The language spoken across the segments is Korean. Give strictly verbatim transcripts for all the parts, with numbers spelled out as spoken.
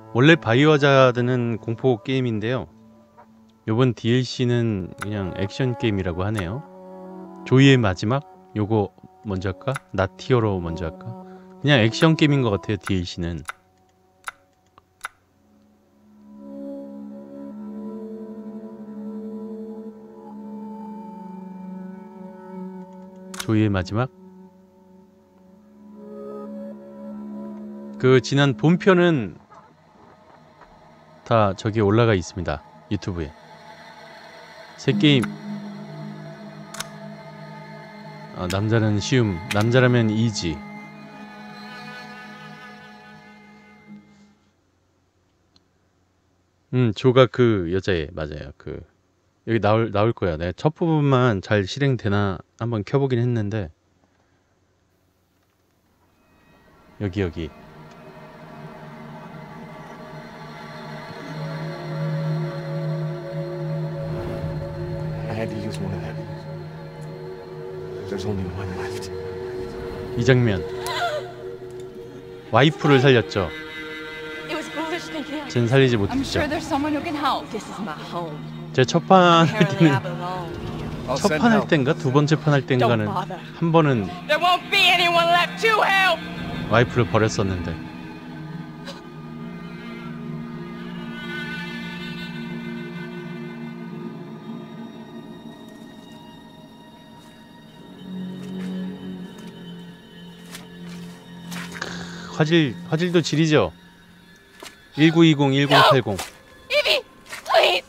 원래 바이오하자드는 공포 게임인데요. 요번 디엘씨는 그냥 액션 게임이라고 하네요. 조이의 마지막? 요거 먼저 할까? 나티어로 먼저 할까? 그냥 액션 게임인 것 같아요, 디엘씨는. 조이의 마지막? 그 지난 본편은 다 저기에 올라가 있습니다. 유튜브에. 새 게임. 아, 남자는 쉬움. 남자라면 이지. 음, 조가 그 여자애 맞아요. 그 여기 나올 나올 거야. 내가 첫 부분만 잘 실행되나 한번 켜보긴 했는데 여기 여기. I had to use one of them. There's only one left. 이 장면. 와이프를 살렸죠. 전 살리지 못했죠. 제 첫판 할 때는 첫판 할 땐가 두 번째 판 할 땐가는 한 번은 와이프를 버렸었는데. 화질, 화질도 지리죠? 천구백이십, 천팔십. 이비, please.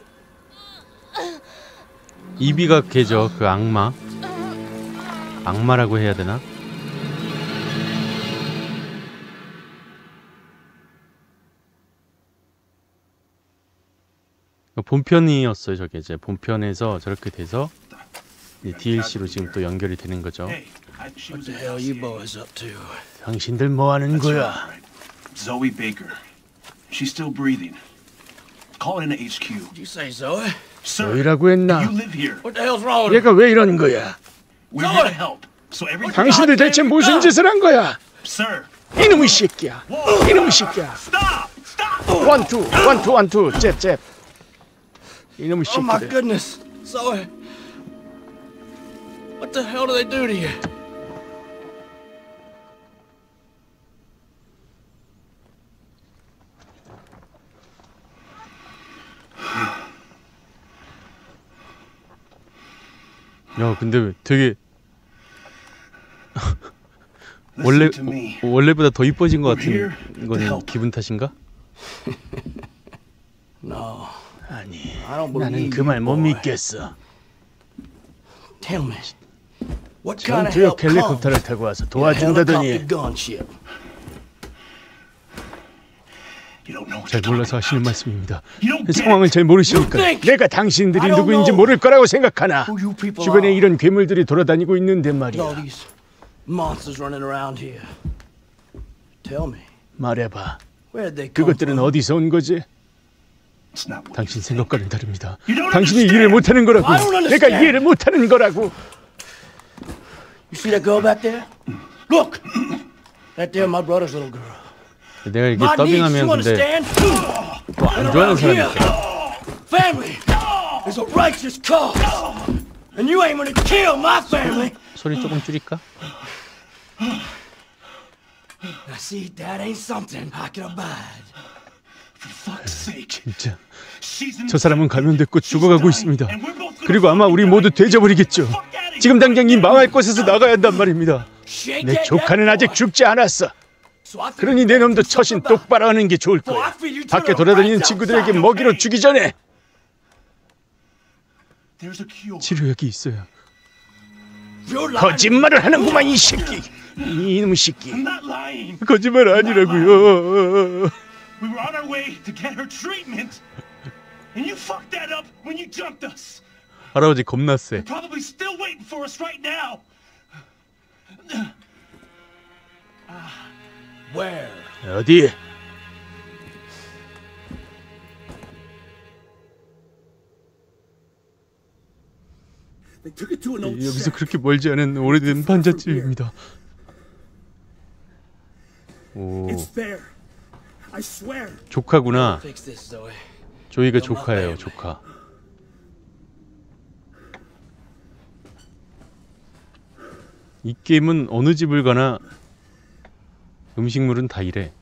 이비가 걔죠, 그 악마. 악마라고 해야 되나? 본편이었어요, 저게 이제. 본편에서 저렇게 돼서 디엘씨로 지금 또 연결이 되는 거죠. What the hell you boys up to? 당신들 뭐 하는 거야? Zoe Baker. She's still breathing. Call in to H Q. Did you say Zoe? Sir, 너희라고 했나? you live here. What the hell's wrong with 얘가 왜 이러는 거야? We're here to help. So every 당신들 대체 무슨 짓을 한 거야? Sir. 이놈의 새끼야. 이놈의 새끼야. Stop! Stop! 원투, 원투, 원투, 잽, 잽. 이놈의 Oh my 새끼들. goodness, Zoe. What the hell do they do to you? 야, 근데 되게 원래 어, 원래보다 더 이뻐진 것 같은 거는 기분 탓인가? No, 아니, I don't believe 나는 그 you, 말 못 boy. 믿겠어. Tell me, what kind of 전투용 help comes 헬리콥터를 타고 와서 in a 도와준다더니 helicopter gunship? You don't know what 잘 you're 몰라서 talking 하시는 about. 말씀입니다. You don't get 상황을 it. 잘 모르시니까 You think 내가 당신들이 I don't 누구인지 know 모를 거라고 생각하나? who you people 주변에 are. 이런 괴물들이 돌아다니고 있는데 All 말이야. these monsters running around here. Tell me, 말해봐. where did they come 그것들은 from? 어디서 온 거지? It's not what 당신 you think. 생각과는 다릅니다. You don't 당신이 understand. 이해를 못하는 거라고. I don't understand. 내가 이해를 못하는 거라고. You see that girl back there? Look, that there my brother's little girl. 내가 이렇게 My niece, 더빙하면 you 근데 understand? 또 안 좋아하는 사람이 있어. Family is a righteous cause, and you ain't gonna kill my family. 소리 조금 줄일까? Now see, that ain't something I can abide. For fuck's sake. 진짜 She's in 저 사람은 감염됐고 죽어가고 있습니다. And we're both gonna 그리고 아마 우리 모두 돼져버리겠죠. 지금 당장 이 망할 곳에서 나가야 한단 말입니다. She ain't 내 dead 조카는 yet, 아직 boy. 죽지 않았어. So I feel 그러니 내 놈도 처신 똑바로 하는 게 좋을 거야. 밖에 돌아다니는 친구들에게 먹이로 주기 전에. There's a cure. 치료약이 있어요. You're lying. 거짓말을 하는구만 이 새끼. 이놈의 새끼. I'm not lying. 거짓말 아니라고요. We were on our way to get her treatment. And you fucked that up when you jumped us. 할아버지 겁나 세. Probably still waiting for us right now. Where? 어디? They took it to an old 여기서 shack. 그렇게 멀지 않은 오래된 반잣집입니다. 오, It's there. I swear. 조카구나. Fix this, Zoe. 조이가 조카예요, 조카. 이 게임은 어느 집을 가나 음식물은 다 이래.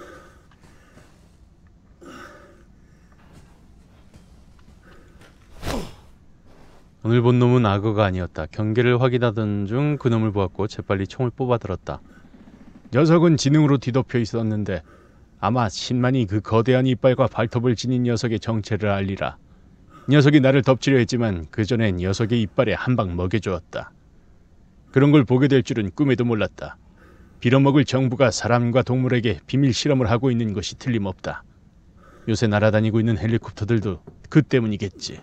오늘 본 놈은 악어가 아니었다. 경계를 확인하던 중 그놈을 보았고 재빨리 총을 뽑아들었다. 녀석은 지능으로 뒤덮여 있었는데 아마 신만이 그 거대한 이빨과 발톱을 지닌 녀석의 정체를 알리라. 녀석이 나를 덮치려 했지만 그 전에 녀석의 이빨에 한 방 먹여주었다. 그런 걸 보게 될 줄은 꿈에도 몰랐다. 빌어먹을 정부가 사람과 동물에게 비밀 실험을 하고 있는 것이 틀림없다. 요새 날아다니고 있는 헬리콥터들도 그 때문이겠지.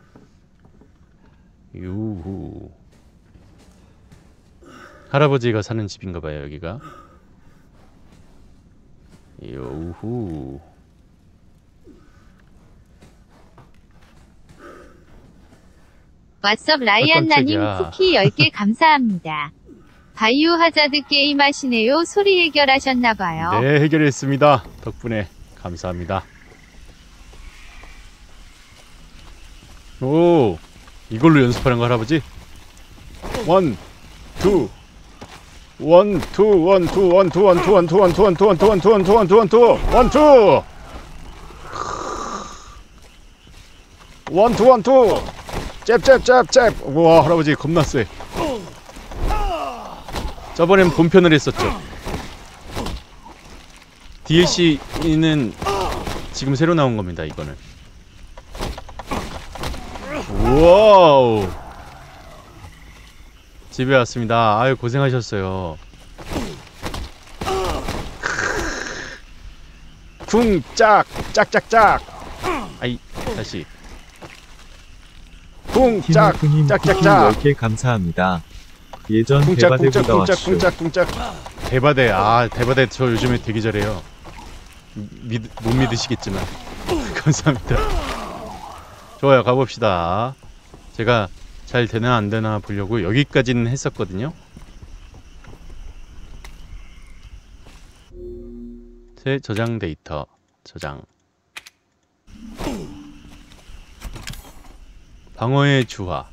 유후. 할아버지가 사는 집인가봐요, 여기가. 요후. 왓썹 라이안나님 깜짝이야. 쿠키 열 개 감사합니다. 바이오 하자드 게임 하시네요. 소리 해결하셨나봐요. 네, 해결했습니다. 덕분에 감사합니다. 오, 이걸로 연습하는 거 할아버지? 원, 투, 원, 투, 원, 투, 원, 투, 원, 투, 원, 투, 원, 투, 원, 투, 원, 투, 원, 투, 원, 투, 원, 투, 원, 투, 원, 투, 원, 투, 원, 투, 잽잽잽잽. 우와, 할아버지 겁나 쎄. 저번엔 본편을 했었죠. 디엘씨는 지금 새로 나온 겁니다, 이거는. 와우. 집에 왔습니다. 아유, 고생하셨어요. 쿵짝 짝짝짝. 아이, 다시. 쿵짝 티모프님 쿠키 짝짝짝. 열 개 감사합니다. 예전 쿵짝 쿵짝 대바대보다 쿵짝 왔슈. 쿵짝 쿵짝. 대바대. 아, 대바대 저 요즘에 되게 잘해요. 믿, 못 믿으시겠지만 감사합니다. 좋아요, 가봅시다. 제가 잘 되나 안 되나 보려고 여기까지는 했었거든요. 새 저장 데이터 저장. 방어의 주화.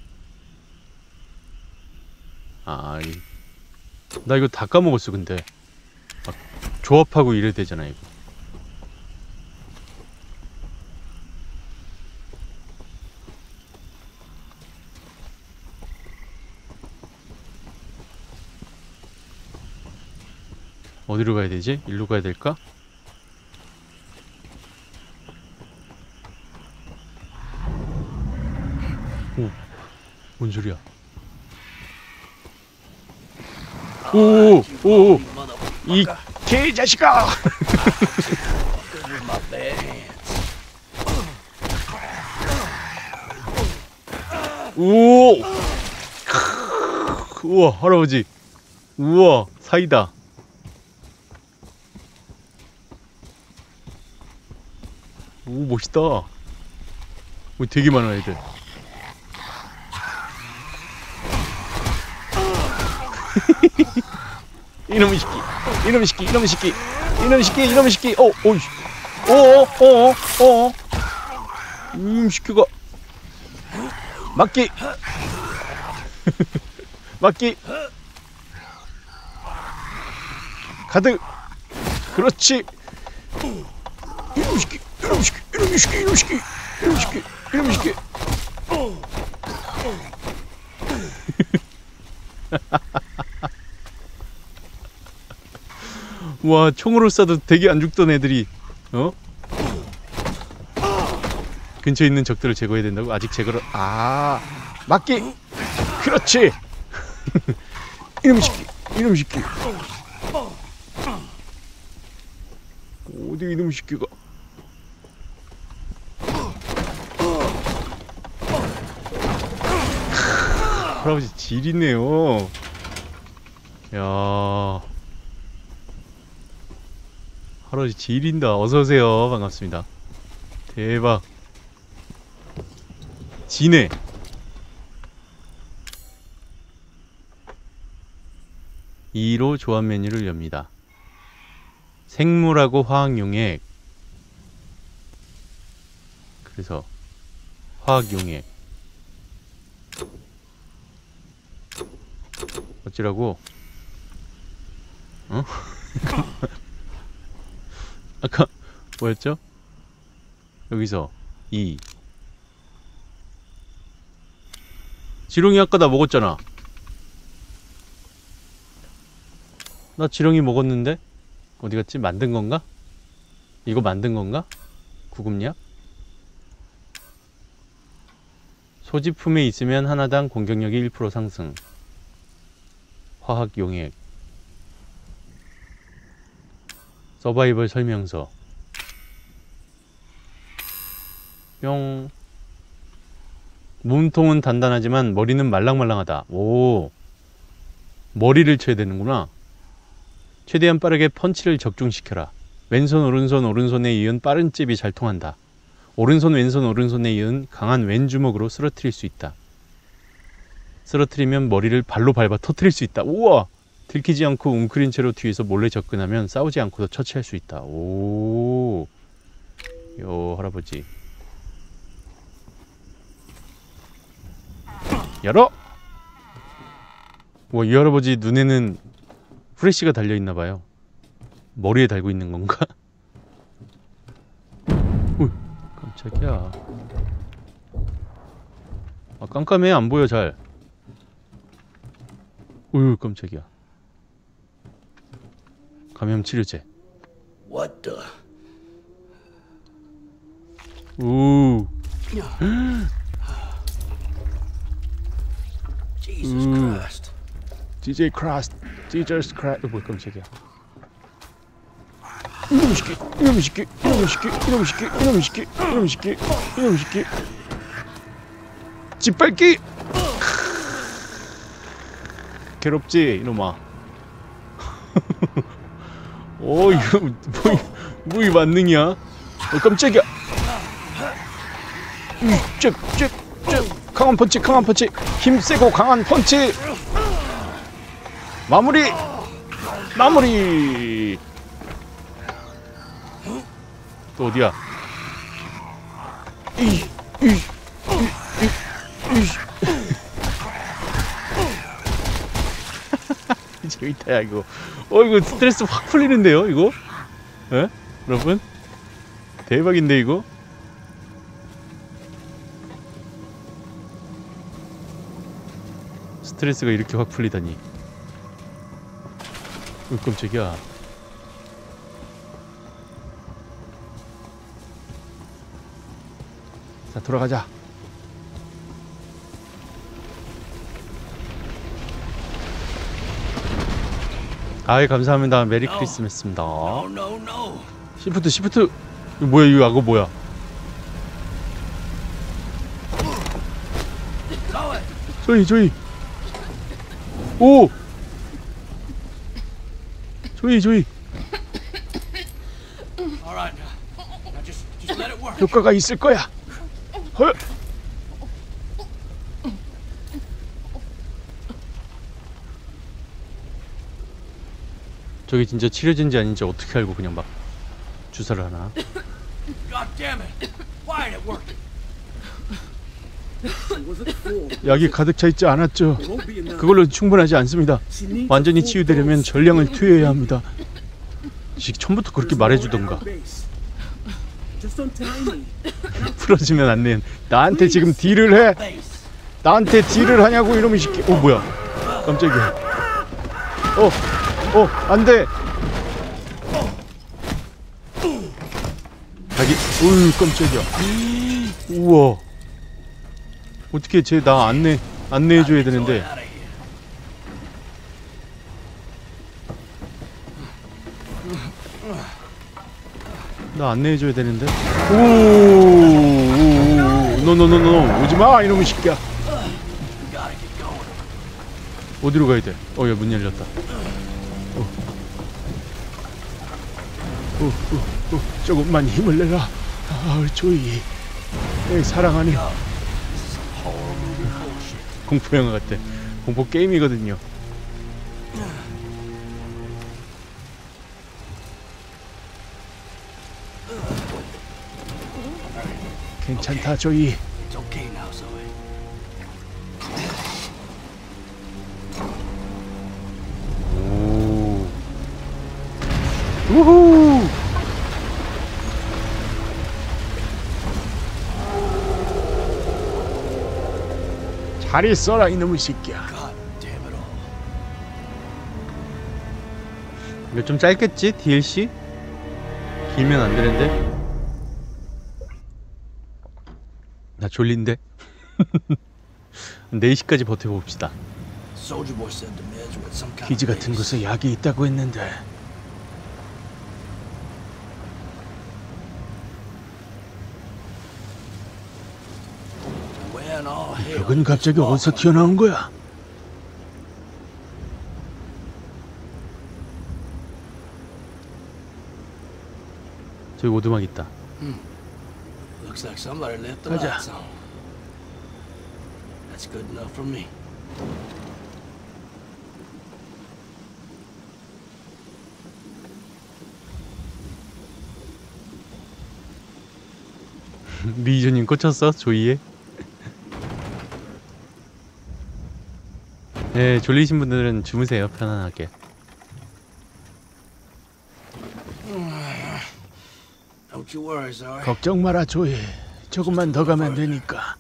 아, 이... 나 이거 다 까먹었어. 근데 막 조합하고 이래야 되잖아 이거. 어디로 가야 되지? 일로 가야 될까? 오, 뭔 소리야? 오, 오, 오, 이 개자식아! 오, 우와, 할아버지, 우와, 사이다. 오, 멋있다. 오, 되게 많아 애들. 이놈의 새끼, 이놈의 새끼, 이놈의 새끼, 이놈의 새끼, 이놈의 새끼. 어, 어이, 어, 어, 어, 어. 이놈 새끼가 막기, 막기. 가득. 그렇지. 이놈의 새끼, 이놈의 새끼, 이놈의 새끼, 이놈의 새끼, 이놈의 새끼, 이놈의 새끼. 와, 총으로 쏴도 되게 안 죽던 애들이, 어? 근처에 있는 적들을 제거해야 된다고? 아직 제거를, 아, 막기! 그렇지! 이놈의 새끼, 이놈의 새끼. 어디 이놈의 새끼가. 할아버지 지리네요. 야, 할아버지 지린다. 어서오세요. 반갑습니다. 대박. 지네. 이로 조합 메뉴를 엽니다. 생물하고 화학용액, 그래서 화학용액 어찌라고? 어? 아까 뭐였죠? 여기서 이 지렁이 아까 나 먹었잖아. 나 지렁이 먹었는데? 어디 갔지? 만든 건가? 이거 만든 건가? 구급약? 소지품에 있으면 하나당 공격력이 일 퍼센트 상승. 화학용액. 서바이벌 설명서. 뿅. 몸통은 단단하지만 머리는 말랑말랑하다. 오. 머리를 쳐야 되는구나. 최대한 빠르게 펀치를 적중시켜라. 왼손 오른손 오른손에 이은 빠른 잽이 잘 통한다. 오른손 왼손 오른손에 이은 강한 왼주먹으로 쓰러뜨릴 수 있다. 쓰러뜨리면 머리를 발로 밟아 터뜨릴 수 있다. 우와! 들키지 않고 웅크린 채로 뒤에서 몰래 접근하면 싸우지 않고도 처치할 수 있다. 오. 요 할아버지. 열어! 와, 이 할아버지 눈에는 프레쉬가 달려있나봐요. 머리에 달고 있는 건가? 어, 깜짝이야. 아, 깜깜해. 안 보여 잘. 어휴, 깜짝이야. 감염 치료제. What the? 우. Jesus Mm. Christ. 디제이 크라스트. 지저스 크라스트. 어, 뭐 깜짝이야. 이놈의 새끼, 이놈의 새끼, 이놈의 새끼, 이놈의 새끼, 이놈의 새끼, 이놈의 새끼, 이놈의 새끼. 짓밟기. 괴롭지 이놈아. 어 이거 뭐, 뭐 이 만능이야? 어 깜짝이야. 쭉, 강한 펀치, 강한 펀치, 힘 세고 강한 펀치. 마무리, 마무리. 또 어디야? 이, 이, 이, 이, 이. 재밌다 야 이거. 어 이거 스트레스 확 풀리는데요 이거? 에? 여러분? 대박인데 이거? 스트레스가 이렇게 확 풀리다니. 어 깜짝이야. 자 돌아가자. 아이 감사합니다. 메리 크리스마스입니다. No, no, no. 시프트 시프트. 이거 뭐야 이거 악어 뭐야? 조이 조이. 오. 조이 조이. All right, now, now just, just let it work. 효과가 있을 거야. 헐. 저게 진짜 치료제인지 아닌지 어떻게 알고 그냥 막 주사를 하나? God damn it! Why ain't it working? 약이 가득 차 있지 않았죠. 그걸로 충분하지 않습니다. 완전히 치유되려면 전량을 투여해야 합니다. 처음부터 그렇게 말해주던가. 풀어주면 안 돼. 나한테 지금 딜을 해. 나한테 딜을 하냐고 이놈의 새끼. 어 뭐야? 깜짝이야. 어, 어, 안 돼. 자기, 어휴 깜짝이야. 우와. 어떻게 쟤 나 안내 안내해줘야 되는데. 나 안내해줘야 되는데. 오, 노노노노 오지마 이놈의 새끼야. 어디로 가야 돼? 어, 야 문 열렸다. 어, 어, 어, 어, 조금만 힘을 내라. 아, 조이. 내 사랑하니. 공포 영화 같아. 공포 게임이거든요. 괜찮다, 조이. It's okay now, Zoe. 오. 우후. 잘 있어라, 이놈의 새끼야. 이거 좀 짧겠지? 디엘씨? 길면 안 되는데? 나 졸린데? 네 시까지 버텨봅시다. 기지 같은 곳에 약이 있다고 했는데. 벽은 갑자기 어디서 튀어나온 거야? 저기 오두막 있다. 가자. 리이저님 꽂혔어? 조이에? 네, 졸리신 분들은 주무세요. 편안하게. 걱정 마라, 조이. 조금만 더 가면 되니까.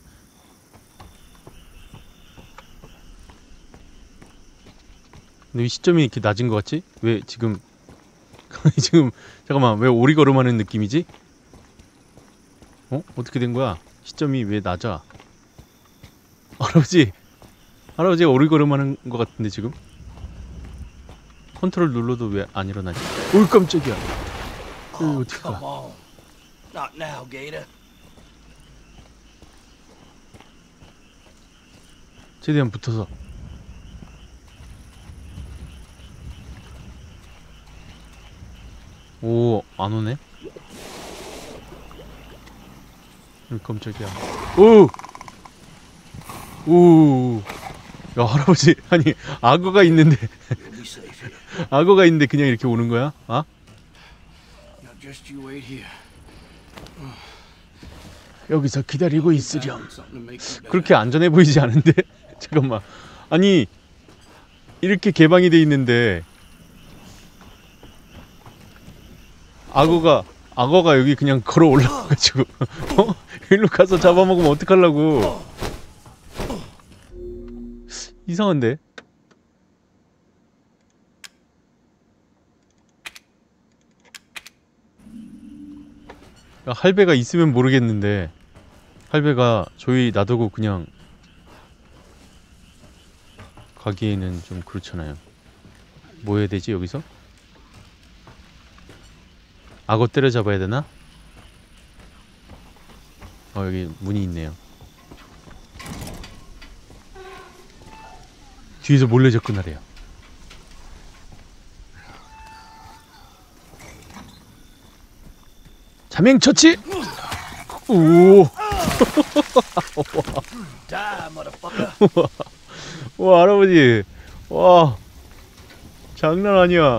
근데 이 시점이 이렇게 낮은 것 같지? 왜 지금 지금 잠깐만, 왜 오리걸음하는 느낌이지? 어? 어떻게 된 거야? 시점이 왜 낮아? 할아버지! 할아버지가 오리걸음하는 것 같은데 지금? 컨트롤 눌러도 왜 안 일어나지? 올 깜짝이야. 여기 어떻게 가? Not now, Gator. 최대한 붙어서. 오, 안 오네? 음, 깜짝이야. 오! 오! 야, 할아버지, 아니, 악어가 있는데. 악어가 있는데 그냥 이렇게 오는 거야? 아? 여기서 기다리고 있으렴. 그렇게 안전해 보이지 않은데? 잠깐만. 아니, 이렇게 개방이 돼 있는데 악어가 악어가 여기 그냥 걸어 올라와가지고 어? 일로 가서 잡아먹으면 어떡하려고. 이상한데? 야, 할배가 있으면 모르겠는데 할배가 조이 놔두고 그냥 가기에는 좀 그렇잖아요. 뭐 해야 되지 여기서? 악어 때려잡아야 되나? 어, 여기 문이 있네요. 뒤에서 몰래 접근하래요. 자맹 처치! 오! 와, 할아버지. 와. 장난 아니야.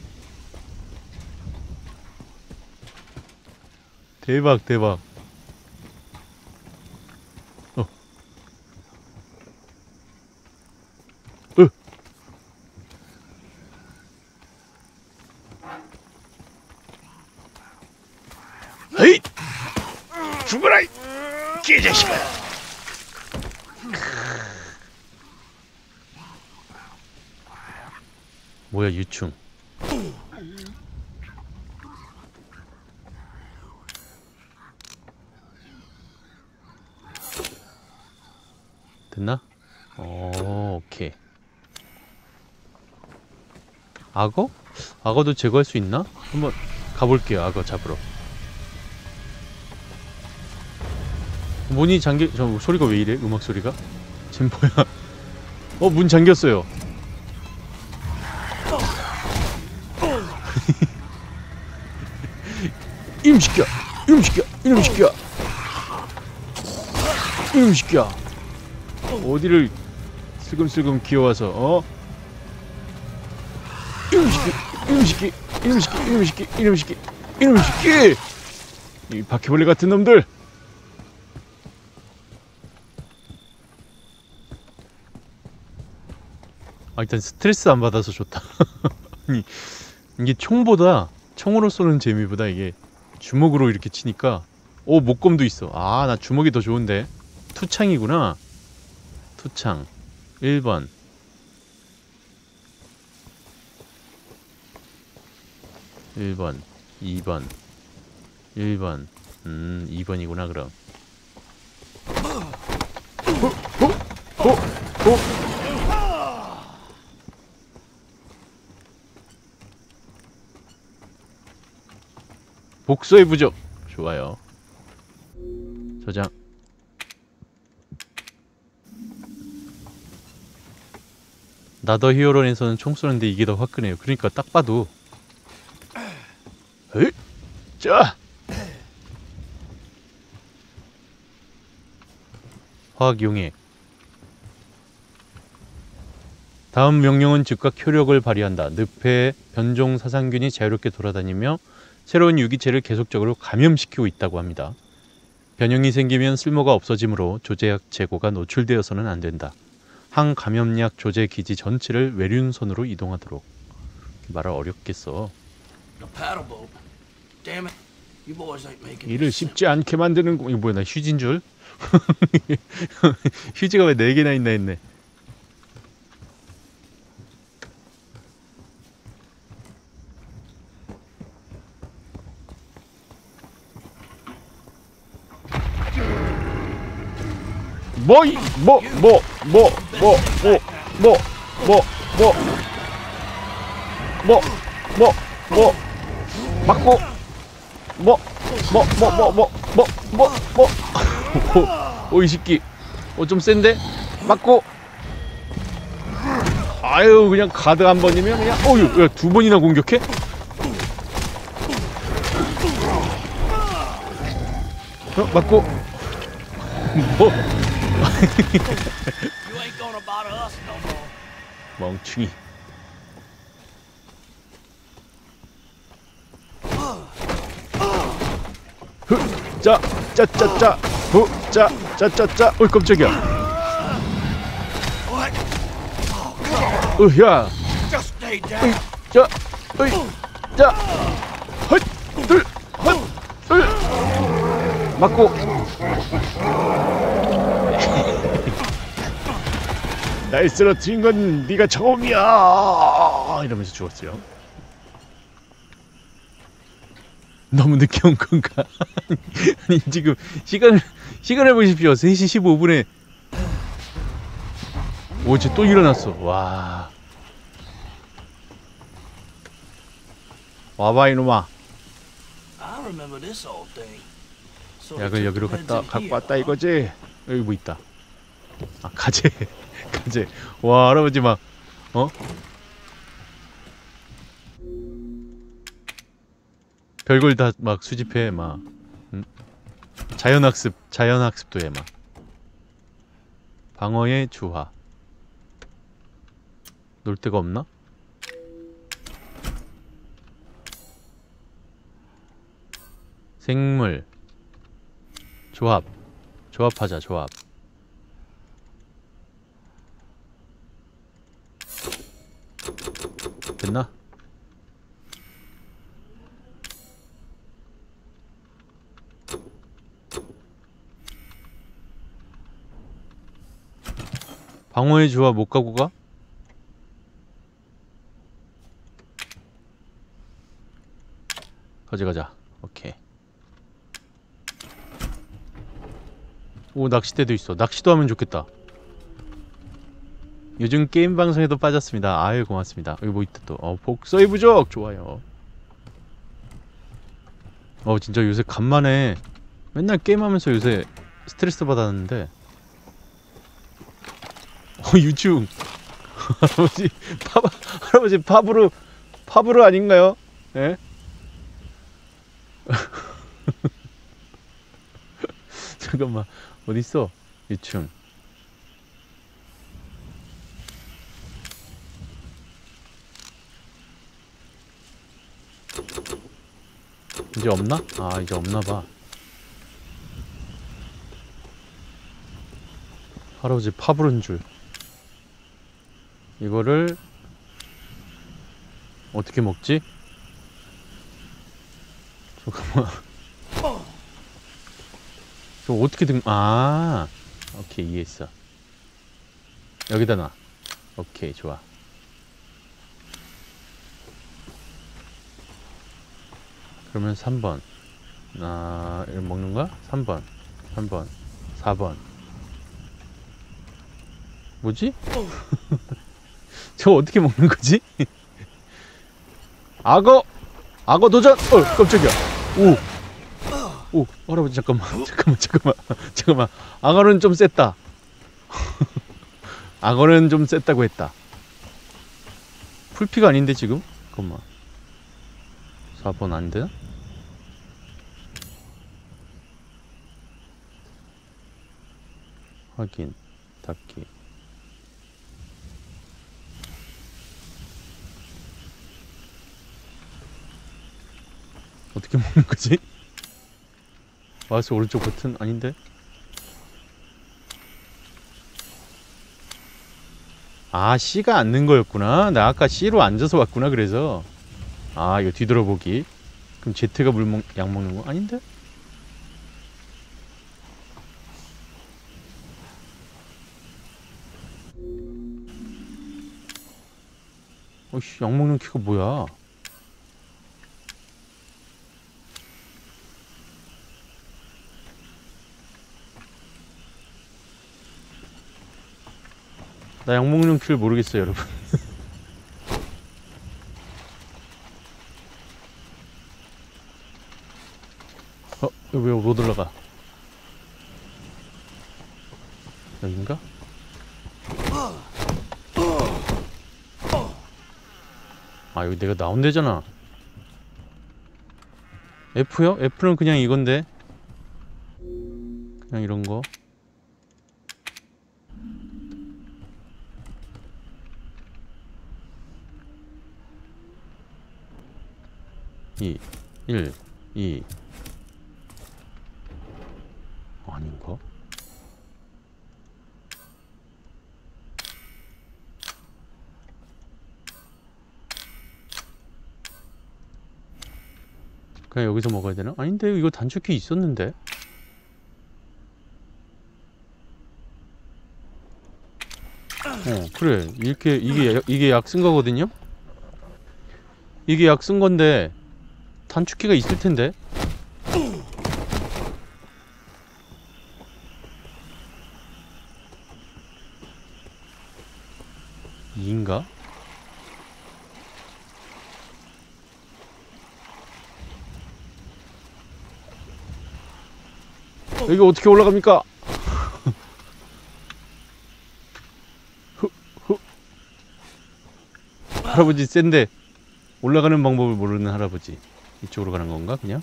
대박, 대박. 어. 으. 에이! 죽어라! 이 개자식아! 뭐야, 유충. 됐나? 어, 오케이. 악어? 악어도 제거할 수 있나? 한번 가볼게요. 악어 잡으러. 문이 잠겨... 저 소리가 왜 이래? 음악 소리가? 쟨 뭐야? 어, 문 잠겼어요. 이놈 새끼야! 이놈 새끼야! 이놈 새끼야! 이놈 새끼야! 어디를 슬금슬금 기어와서 어? 이놈 새끼! 이놈 새끼! 이놈 새끼! 이놈 새끼! 이놈 새끼! 이놈 새끼! 이 바퀴벌레 같은 놈들! 일단 스트레스 안 받아서 좋다. 아니, 이게 총보다 총으로 쏘는 재미보다 이게 주먹으로 이렇게 치니까 오 목검도 있어. 아 나 주먹이 더 좋은데. 투창이구나. 투창 일 번 일 번 이 번 일 번 음 이 번이구나 그럼. 어? 어? 어? 복수의 부적. 좋아요. 저장. 나더 히어로에서는 총 쏘는데 이게 더 화끈해요. 그러니까 딱 봐도. 에이? 자. 화학 용액. 다음 명령은 즉각 효력을 발휘한다. 늪에 변종 사상균이 자유롭게 돌아다니며 새로운 유기체를 계속적으로 감염시키고 있다고 합니다. 변형이 생기면 쓸모가 없어지므로 조제약 재고가 노출되어서는 안 된다. 항감염약 조제 기지 전체를 외륜선으로 이동하도록. 말을 어렵겠어. 일을 쉽지 않게 만드는 거. 이거 뭐야, 나 휴지인 줄? 휴지가 왜 네 개나 있나 했네. 뭐, 이, 뭐, 뭐, 뭐, 뭐, 뭐, 뭐, 뭐, 뭐, 뭐, 뭐, 뭐, 맞고, 뭐, 뭐, 뭐, 뭐, 뭐, 뭐, 뭐, 뭐, 오, 이 새끼, 어, 좀 센데? 맞고, 아유, 그냥 가드 한 번이면 그냥, 어휴, 야, 두 번이나 공격해? 어, 맞고, 뭐, 멍충이. 흐, 짜, 짜, 짜, 짜, 후, 짜, 짜, 짜, 짜. 어이, 깜짝이야. 으야. 으이, 짜, 으이, 짜. 헛, 둘, 헛, 둘. 맞고. 날 쓰러뜨린 건 네가 처음이야 이러면서 죽었어요. 너무 늦게 온 건가? 아니 지금 시간을 시간을 보십시오. 세 시 십오 분에 오, 쟤 또 일어났어. 와. 와봐 이놈아. 약을 여기로 갖다 갖고 왔다 이거지? 여기 뭐 있다. 아 가재. 가재. 와 할아버지 막 어? 별걸 다 막 수집해 막. 응? 자연학습 자연학습도 해 막. 방어의 주화. 놀 데가 없나? 생물 조합. 조합하자 조합. 됐나? 방어의 조합 못 가고 가? 가져가자. 오케이. 오 낚싯대도 있어. 낚시도 하면 좋겠다. 요즘 게임 방송에도 빠졌습니다. 아유 고맙습니다. 여기 뭐 있다 또. 어 복서의 부적 좋아요. 어 진짜 요새 간만에 맨날 게임하면서 요새 스트레스 받았는데. 어 유충. 할아버지 파 할아버지 파브르 파브르 아닌가요? 예? 잠깐만 어디 있어 유충. 이제 없나? 아 이제 없나봐. 할아버지 파브른 줄. 이거를 어떻게 먹지? 잠깐만. 저 어떻게 등, 아, 오케이, 이해했어. 여기다 놔. 오케이, 좋아. 그러면 삼 번. 아, 이거 먹는 거야? 삼 번. 삼 번. 사 번. 뭐지? 저거 어떻게 먹는 거지? 악어! 악어 도전! 어, 깜짝이야. 오! 오, 할아버지, 잠깐만. 잠깐만, 잠깐만. 잠깐만. 악어는 좀 셌다. 악어는 좀 셌다고 했다. 풀피가 아닌데, 지금? 잠깐만. 사 번 안 되나? 확인. 닫기. 어떻게 먹는 거지? 마우스 오른쪽 버튼 아닌데? 아, C가 앉는 거였구나. 나 아까 C로 앉아서 왔구나. 그래서 아, 이거 뒤돌아보기. 그럼 Z가 물 먹, 약 먹는 거 아닌데? 어이씨, 약 먹는 키가 뭐야? 나 약 먹는 키를 모르겠어요, 여러분. 어? 여기 왜 못 올라가? 여긴가? 아, 여기 내가 나온 데잖아. F요? F는 그냥 이건데. 그냥 이런 거. 이, 일, 이. 아닌가? 그냥 여기서 먹어야 되나? 아닌데, 이거 단축키 있었는데? 어, 그래. 이렇게, 이게, 이게 약 쓴 거거든요? 이게 약 쓴 건데, 단축키가 있을 텐데? 이인가? 여기 어떻게 올라갑니까? 후, 후. 할아버지 센데 올라가는 방법을 모르는 할아버지. 이쪽으로 가는 건가 그냥?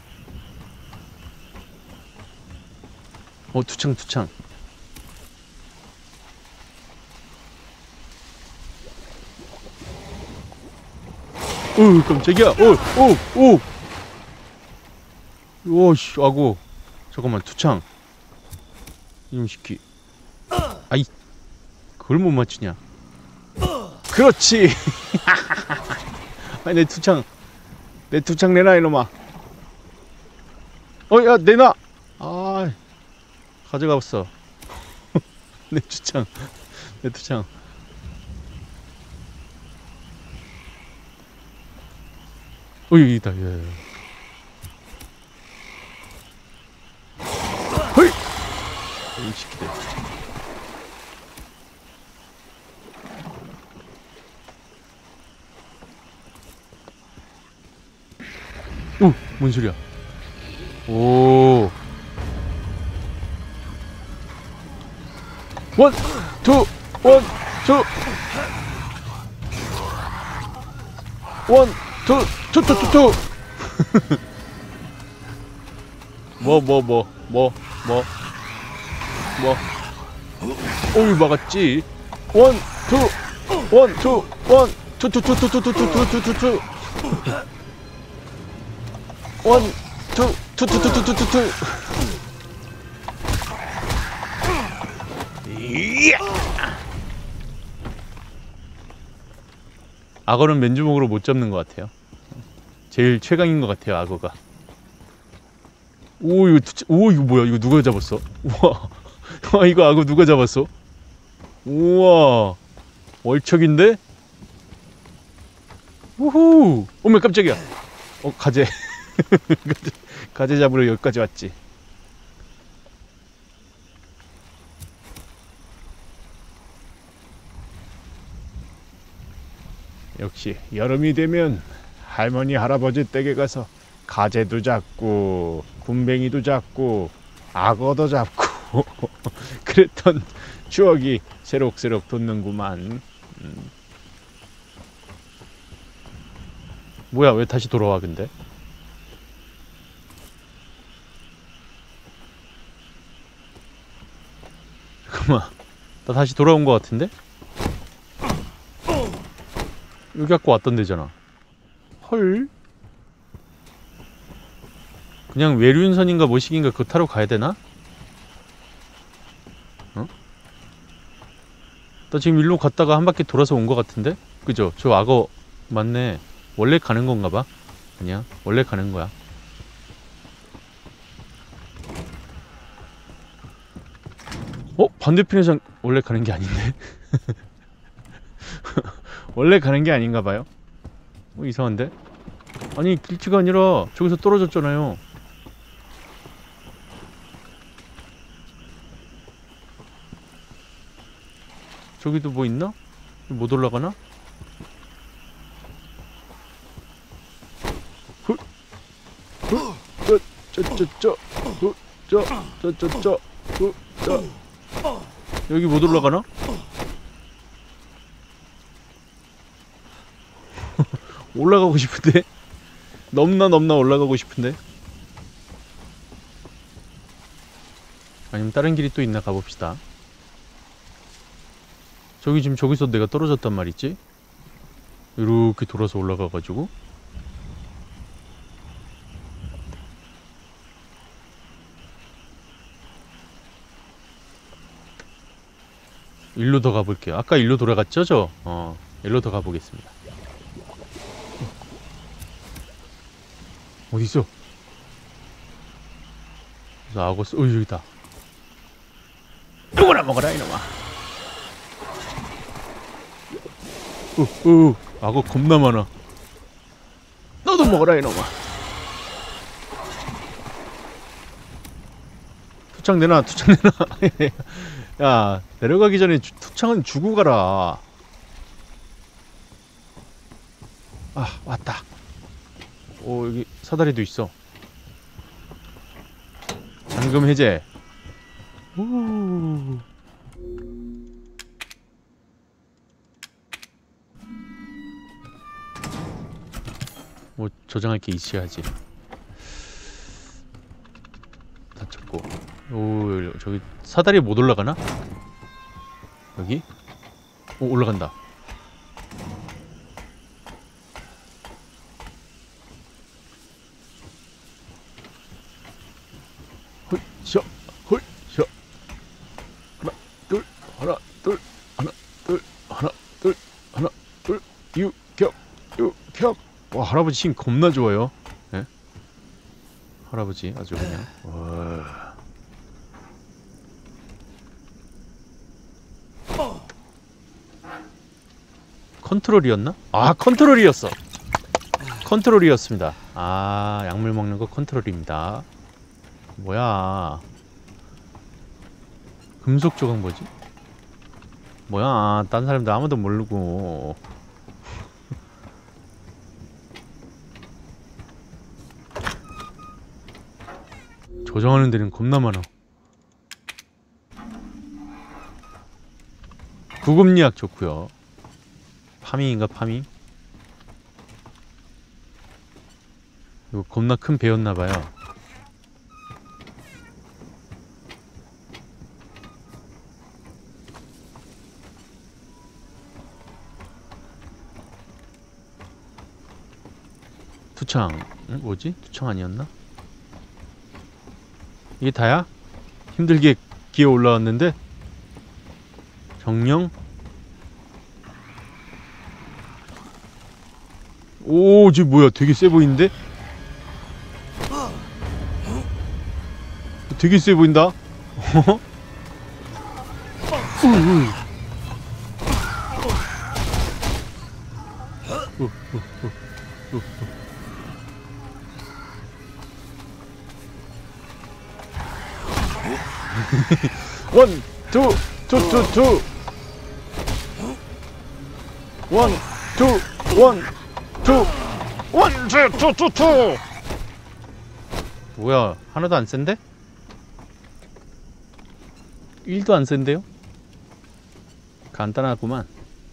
어, 투창 투창. 오, 깜짝이야. 오, 오, 오. 오씨, 아고. 잠깐만, 투창. 이놈 시키. 아이, 그걸 못 맞추냐? 그렇지. 아니, 내 투창. 내 투창 내놔, 이놈아. 어, 야, 내놔. 아, 가져가봤어. 내 투창. 내 투창. 어, 여기다. 예, 예. 헐! 이 시키대. 오! 뭔 소리야? 오! 원! 투! 원! 투! 원! 투! 투! 투! 투! 투! 뭐, 뭐, 뭐, 뭐, 뭐, 뭐. 오이, 막았지. 원! 투! 원! 투! 원! 투! 투! 투! 투! 투! 투! 투! 투! 투! 투! 원, 투, 투, 투, 투, 투, 투, 투, 투. 이야. 악어는 맨주먹으로 못 잡는 것 같아요. 제일 최강인 것 같아요, 악어가. 오, 이거, 오, 이거 뭐야? 이거 누가 잡았어? 우와. 와, 이거 악어 누가 잡았어? 우와. 월척인데? 우후. 어머, 깜짝이야. 어, 가재. 가재 잡으러 여기까지 왔지. 역시 여름이 되면 할머니 할아버지 댁에 가서 가재도 잡고 군뱅이도 잡고 악어도 잡고 그랬던 추억이 새록새록 돋는구만. 음. 뭐야, 왜 다시 돌아와 근데? 잠깐만, 나 다시 돌아온 것 같은데? 여기 갖고 왔던 데잖아. 헐? 그냥 외륜선인가 뭐식인가 그거 타러 가야 되나? 어? 나 지금 일로 갔다가 한 바퀴 돌아서 온 것 같은데? 그죠? 저 악어 맞네. 원래 가는 건가 봐? 아니야, 원래 가는 거야. 어? 반대편에서 원래 가는 게 아닌데? 원래 가는 게 아닌가 봐요? 어, 이상한데? 아니, 길치가 아니라 저기서 떨어졌잖아요. 저기도 뭐 있나? 못 올라가나? 훌! 훌! 저, 저, 저, 저, 훌! 저, 저, 저, 저, 훌! 저. 여기 못 올라가나? 올라가고 싶은데? 넘나 넘나 올라가고 싶은데? 아니면 다른 길이 또 있나 가봅시다. 저기 지금 저기서 내가 떨어졌단 말이지? 이렇게 돌아서 올라가가지고 일로 더 가볼게요. 아까 일로 돌아갔죠 저? 어, 일로 더 가보겠습니다. 어디있어? 그래서 악어 쓰.. 어이, 여기다. 이거나 먹어라 이놈아. 어, 어, 악어 겁나 많아. 너도 먹어라 이놈아. 투창 내놔, 투창 내놔. 야, 내려가기 전에 주, 투창은 주고 가라. 아, 왔다. 오, 여기 사다리도 있어. 잠금 해제. 오. 뭐 저장할 게 있어야지. 다쳤고. 오, 저기 사다리 못 올라가나? 여기? 오, 올라간다. 홀쇼, 홀쇼. 하나, 둘, 하나, 둘, 하나, 둘, 하나, 둘, 하나, 둘. 유격, 유격. 와, 할아버지 힘 겁나 좋아요. 예? 할아버지 아주 그냥. 와. 컨트롤이었나? 아, 컨트롤이었어. 컨트롤이었습니다. 아, 약물 먹는 거 컨트롤입니다. 뭐야? 금속 조각 뭐지? 뭐야? 딴 사람들 아무도 모르고. 조정하는 데는 겁나 많아. 구급리학 좋고요. 파밍인가 파밍? 이거 겁나 큰 배였나봐요. 투창. 응? 뭐지? 투창 아니었나? 이게 다야? 힘들게 기어 올라왔는데? 정령? 오, 쟤 뭐야? 되게 세 보이는데? 되게 세 보인다. 원, 투, 투, 투, 투. 원, 투, 원, 투, 원, 투, 투, 투, 투. 뭐야? 하나도 안 센데? 일도 안 센데요? 간단하구만.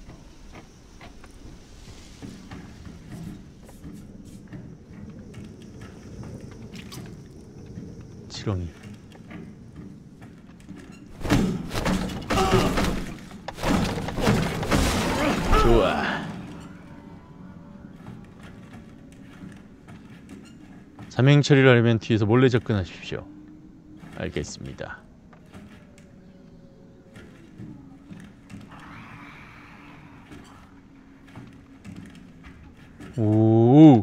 지렁이. 좋아. 자맹 처리를 하려면 뒤에서 몰래 접근하십시오. 알겠습니다. 오.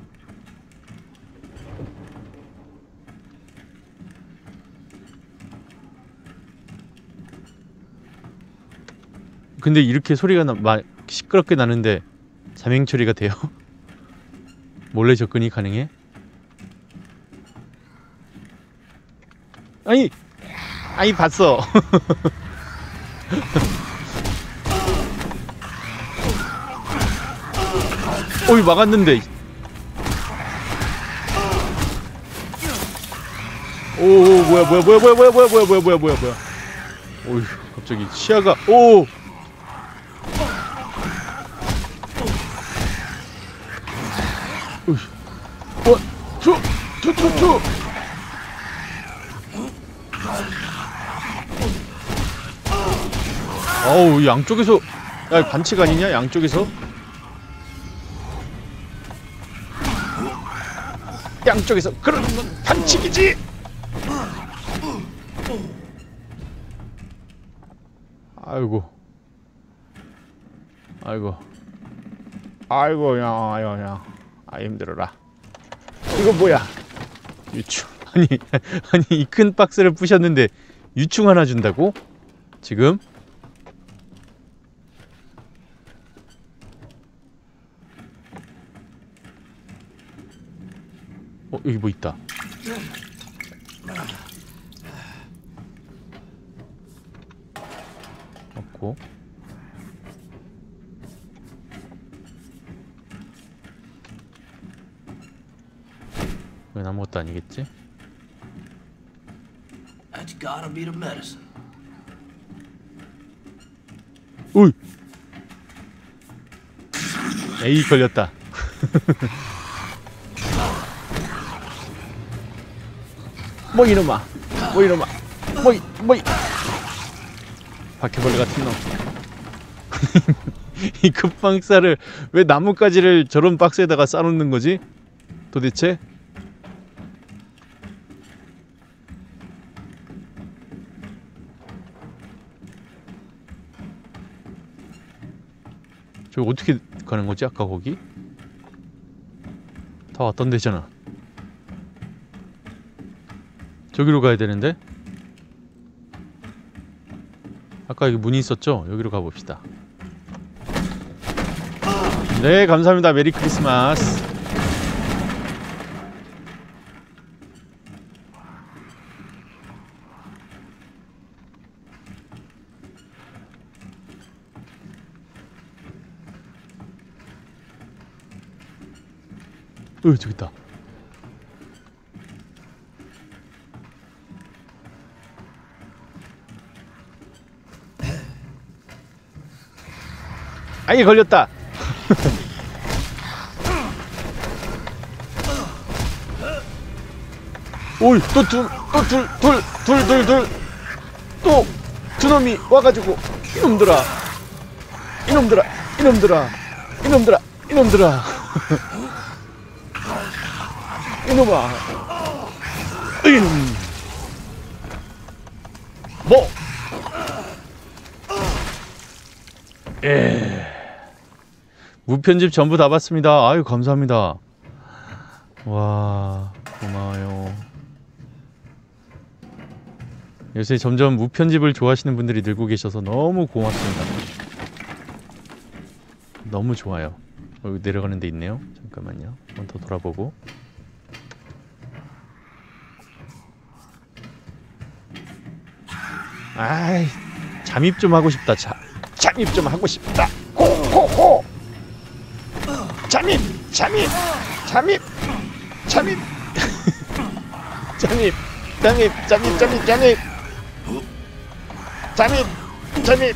근데 이렇게 소리가 나, 마, 시끄럽게 나는데 자맹 처리가 돼요? 몰래 접근이 가능해? 아니, 아니 봤어. 어이 막았는데. 오, 오 뭐야 뭐야 뭐야 뭐야 뭐야 뭐야 뭐야 뭐야 뭐야 뭐야 뭐야. 어이 갑자기 시야가 오. 원, 투, 투, 투, 투. 어우 양쪽에서 야 반칙 아니냐 양쪽에서? 양쪽에서 그런 건 반칙이지. 아이고 아이고 아이고 야 야 야 아 힘들어라. 이거 뭐야? 유충. 아니 아니 이 큰 박스를 부셨는데 유충 하나 준다고? 지금? 어 여기 뭐 있다. 없고. 이건 아무것도 아니겠지? That's gotta be the medicine. 오이! 에이 걸렸다. 뭐 이놈아, 뭐 이놈아, 뭐 이, 뭐 이. 바퀴벌레 같은 놈. 이 급박사를 왜 나뭇가지를 저런 박스에다가 싸놓는 거지? 도대체? 저 어떻게 가는 거지? 아까 거기? 다 왔던 데잖아. 저기로 가야 되는데? 아까 여기 문이 있었죠? 여기로 가봅시다. 네, 감사합니다. 메리 크리스마스. 어, 저기 있다. 아이 걸렸다. 오이 또 둘, 또 둘, 둘, 둘, 둘, 둘, 또 두 놈이 와가지고 이놈들아, 이놈들아, 이놈들아, 이놈들아, 이놈들아, 이놈아, 이놈, 뭐, 에. 무편집 전부 다 봤습니다. 아유 감사합니다. 와 고마워요. 요새 점점 무편집을 좋아하시는 분들이 늘고 계셔서 너무 고맙습니다. 너무 좋아요. 여기 내려가는 데 있네요. 잠깐만요. 한번 더 돌아보고. 아이 잠입 좀 하고 싶다. 자, 잠입 좀 하고 싶다. 호호호. 잠입, 잠입, 잠입, 잠입, 잠입, 잠입, 잠입, 잠입, 잠입, 잠입, 잠입.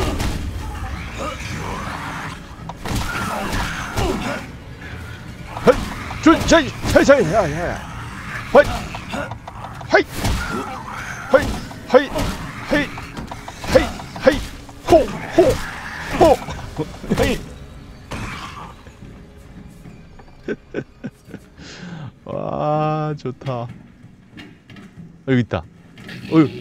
헐, 줄, 저, 저, 저, 야, 야, 헐, 헐, 헐, 헐, 헐, 헐, 헐, 호, 호, 호, 헐. 와 좋다. 여기 있다. 어휴.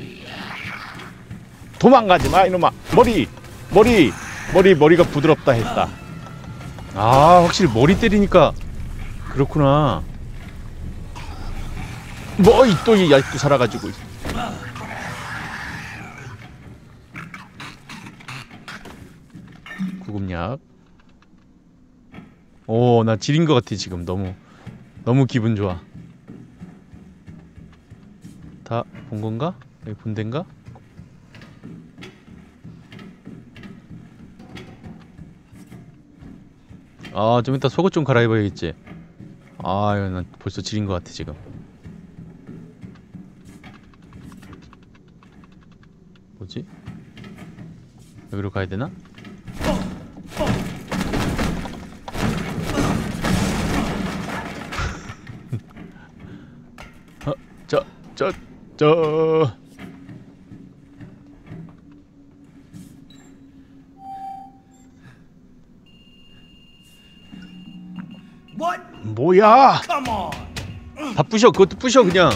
도망가지 마 이놈아. 머리 머리 머리 머리가 부드럽다 했다. 아 확실히 머리 때리니까 그렇구나. 뭐 또 이 얇고 살아가지고. 구급약. 오 나 지린 것 같아 지금. 너무 너무 기분 좋아. 다 본 건가? 여기 본 데인가? 아 좀 이따 속옷 좀 갈아입어야겠지. 아 이거 난 벌써 지린 것 같아 지금. 뭐지? 여기로 가야 되나? 어, 저, 저, 저. What? 뭐야? Come on. 다 부셔. 그것도 부셔 그냥.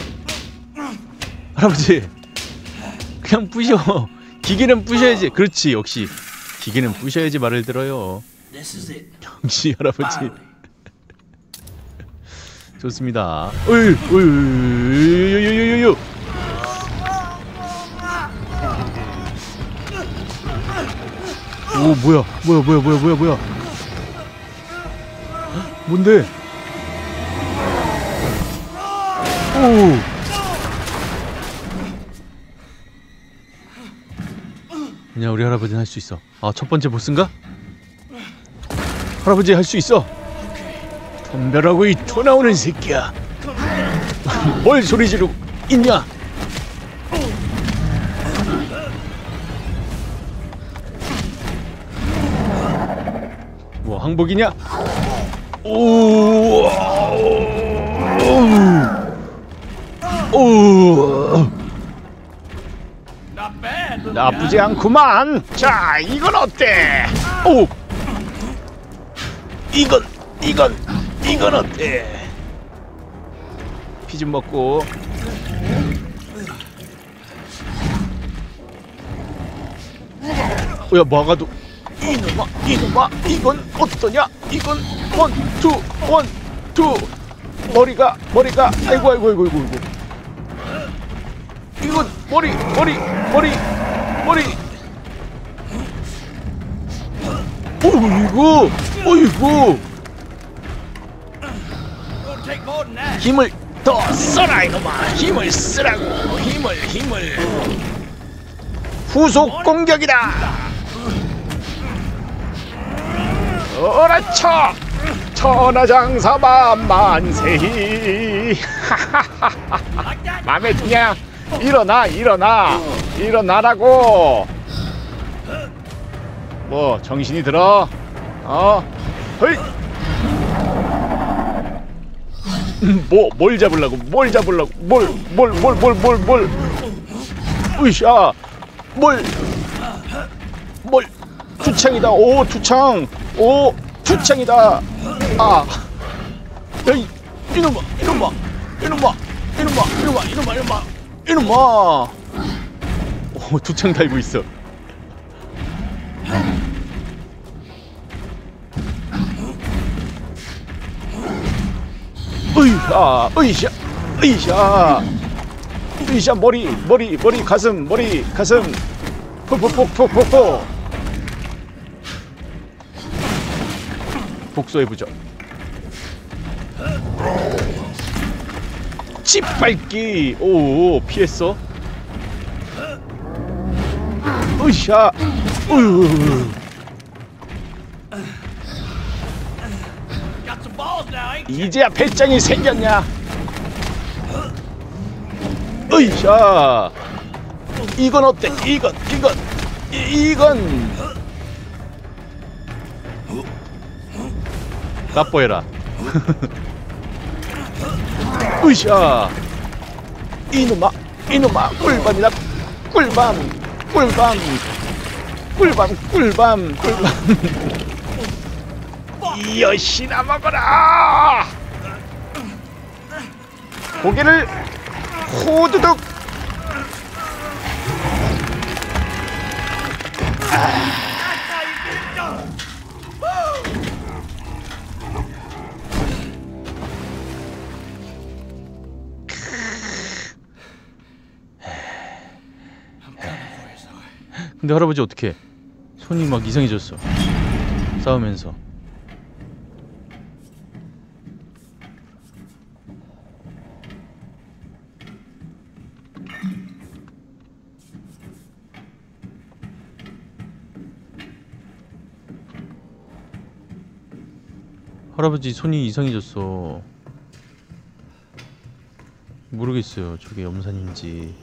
할아버지 그냥 부셔. 기계는 부셔야지. 그렇지 역시 기계는 부셔야지 말을 들어요. This is it. 역시 할아버지. 좋습니다. 어이 어이 요요요요요. 오 뭐야 뭐야 뭐야 뭐야 뭐야 뭐야. 뭔데? 오. 그냥 우리 할아버지는 할 수 있어. 아 첫 번째 보스인가? 할아버지 할 수 있어. 덤벼라고 이 토 나오는 새끼야. 뭘 소리 지르고 있냐? 뭐 항복이냐? 오. 오. 오. 나쁘지 않구만. 자, 이건 어때? 오. 이건 이건 이건 어때? 피 좀 먹고. 야, 막아도 이놈아, 이놈아, 이건 어떠냐? 이건 원, 투, 원, 투. 머리가 머리가 아이고 아이고 아이고 아이고. 이건 머리 머리 머리 머리. 어이구 어이구. 힘을 더 써라 이놈아. 힘을 쓰라고. 힘을 힘을. 후속 공격이다. 어라쳐. 천하장사마 만세히. 맘에 드냐? 일어나 일어나 일어나라고. 뭐 정신이 들어? 어? 헐. 뭐 뭘 잡으려고? 뭘 잡으려고? 뭘 뭘 뭘 뭘 뭘 뭘? 으쌰. 뭘? 뭘? 투창이다. 오 투창. 오 투창이다. 아. 야이 이놈아 이놈아 이놈아 이놈아 이놈아 이놈아 이놈아 이놈아. 오 투창 달고 있어. 으이샤 으이샤 으이샤 으이샤 머리 머리 머리 가슴 머리 가슴 폭폭폭폭폭폭 복수해보죠. 짓밟기. 오 피했어. 으쌰. 으. 이제야 배짱이 생겼냐? 으쌰. 이건 어때? 이건 이건 이, 이건 까뽀해라. 으쌰. 이놈아 이놈아 꿀밤이다. 꿀밤 꿀밤 꿀밤 꿀밤 꿀밤. 이여시나 먹어라. 고개를 호두둑. 근데 할아버지 어떡해? 손이 막 이상해졌어. 싸우면서. 할아버지 손이 이상해졌어. 모르겠어요. 저게 염산인지.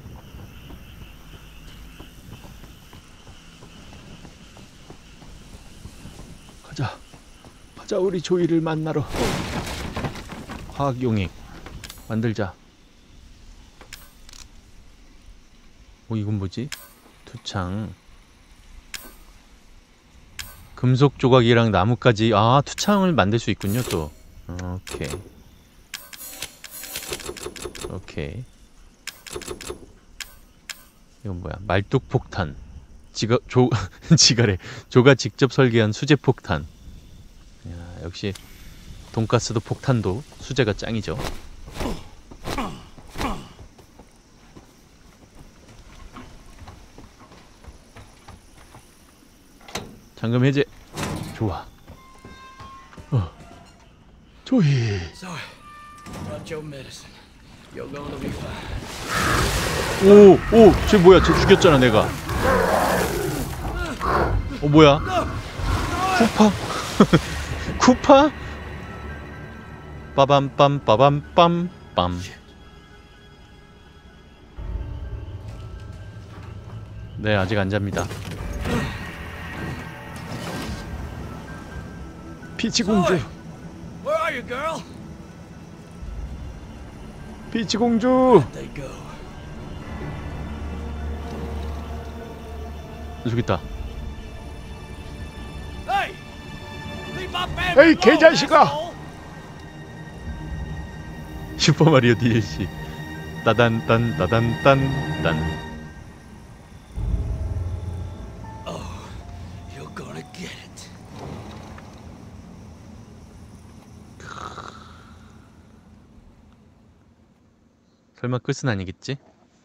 가자. 가자 우리 조이를 만나러. 화학용액 만들자. 어 이건 뭐지? 투창. 금속 조각이랑 나무까지. 아 투창을 만들 수 있군요 또. 오케이 오케이. 이건 뭐야? 말뚝폭탄. 지가 조 지가래. 조가 직접 설계한 수제 폭탄. 야, 역시 돈가스도 폭탄도 수제가 짱이죠. 잠금 해제. 좋아. 어. 조이. Sorry. Brought your medicine. You're going to be fine. 오, 오, 쟤 뭐야? 쟤 죽였잖아 내가. 어 뭐야? 쿠파? 쿠파? 빠밤빰 빠밤빰 빰. 네 아직 안 잡니다. 피치 공주. Where are you, girl? 피치 공주. They go. 저기 있다. Hey! Leave my family 에이 개자식아. 슈퍼마리오 디엘씨. 따단딴 따단딴 딴. Oh, you're gonna get it. 설마 끝은 아니겠지?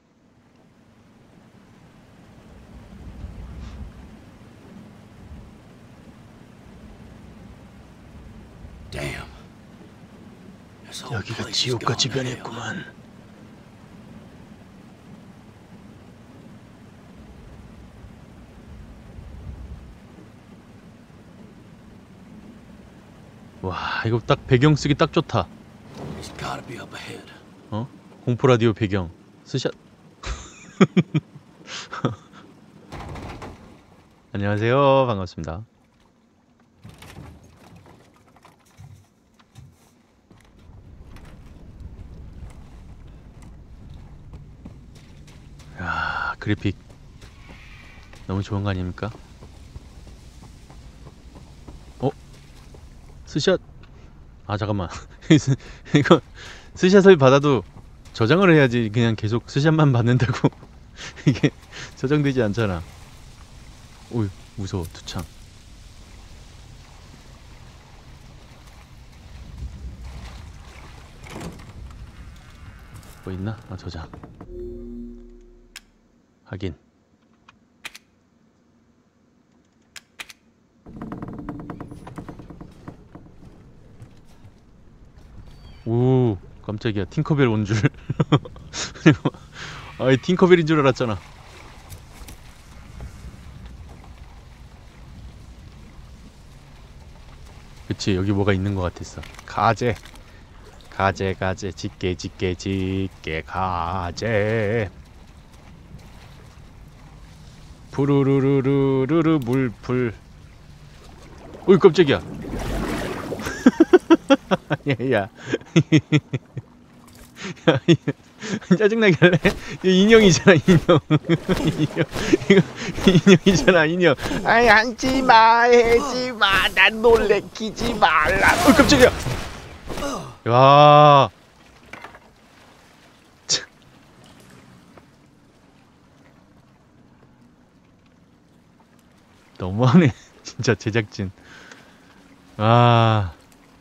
Damn. This whole 여기가 place is 지옥같이 gone to hell. 변했구만. 와 이거 딱 배경 쓰기 딱 좋다. It's gotta be up ahead. 어? 공포 라디오 배경. 스샷. 안녕하세요. 반갑습니다. 야, 그래픽 너무 좋은 거 아닙니까? 어? 스샷. 아 잠깐만. 이거 스샷을 받아도 저장을 해야지. 그냥 계속 스샷만 받는다고 이게 저장되지 않잖아. 오이 무서워. 투창. 뭐 있나? 아, 저장. 확인. 오, 깜짝이야. 팅커벨 온 줄. 아이, 팅커벨인 줄 알았잖아. 그치, 여기 뭐가 있는 것 같았어. 가재. 가재, 가재, 집게, 집게, 집게, 가재. 푸르르르르르르 물풀. 어이, 깜짝이야. 야, 야. 야, 짜증나게 할래? 이거 인형이잖아, 인형. 인형. 이거 인형이잖아, 인형. 아이 앉지마 해지마 난 놀래키지 말라. 어, 깜짝이야. 야. 참. 너무하네, 진짜 제작진. 아.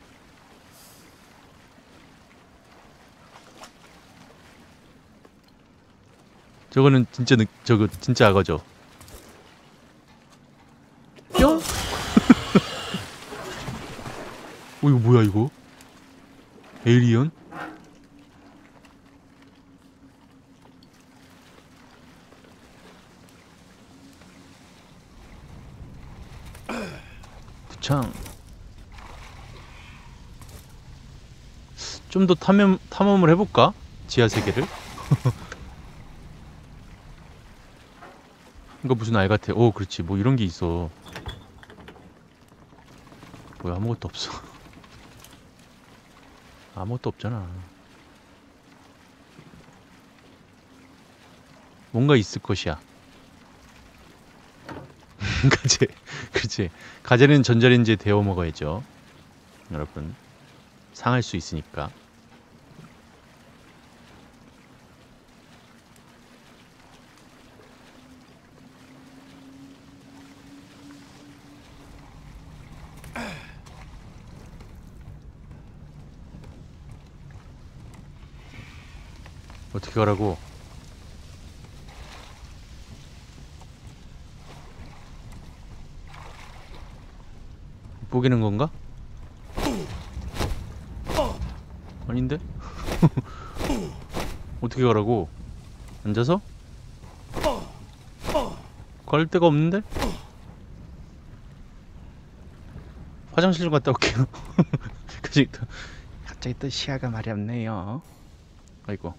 저거는 진짜 느, 저거 진짜 악어죠. 뿅. 어, 이거 뭐야 이거? 에이리언? 부창. 좀 더 탐험 탐험을 해볼까? 지하 세계를. 이거 무슨 알 같아. 오, 그렇지. 뭐 이런 게 있어. 뭐야, 아무것도 없어. 아무것도 없잖아. 뭔가 있을 것이야. 가재. 그렇지. 가재는 전자레인지에 데워 먹어야죠. 여러분. 상할 수 있으니까. 어떻게 가라고? 뽀기는 건가? 아닌데? 어떻게 가라고? 앉아서? 갈 데가 없는데? 화장실 좀 갔다 올게요. 갑자기 또 갑자기 또 시야가 말이 없네요. 아이고.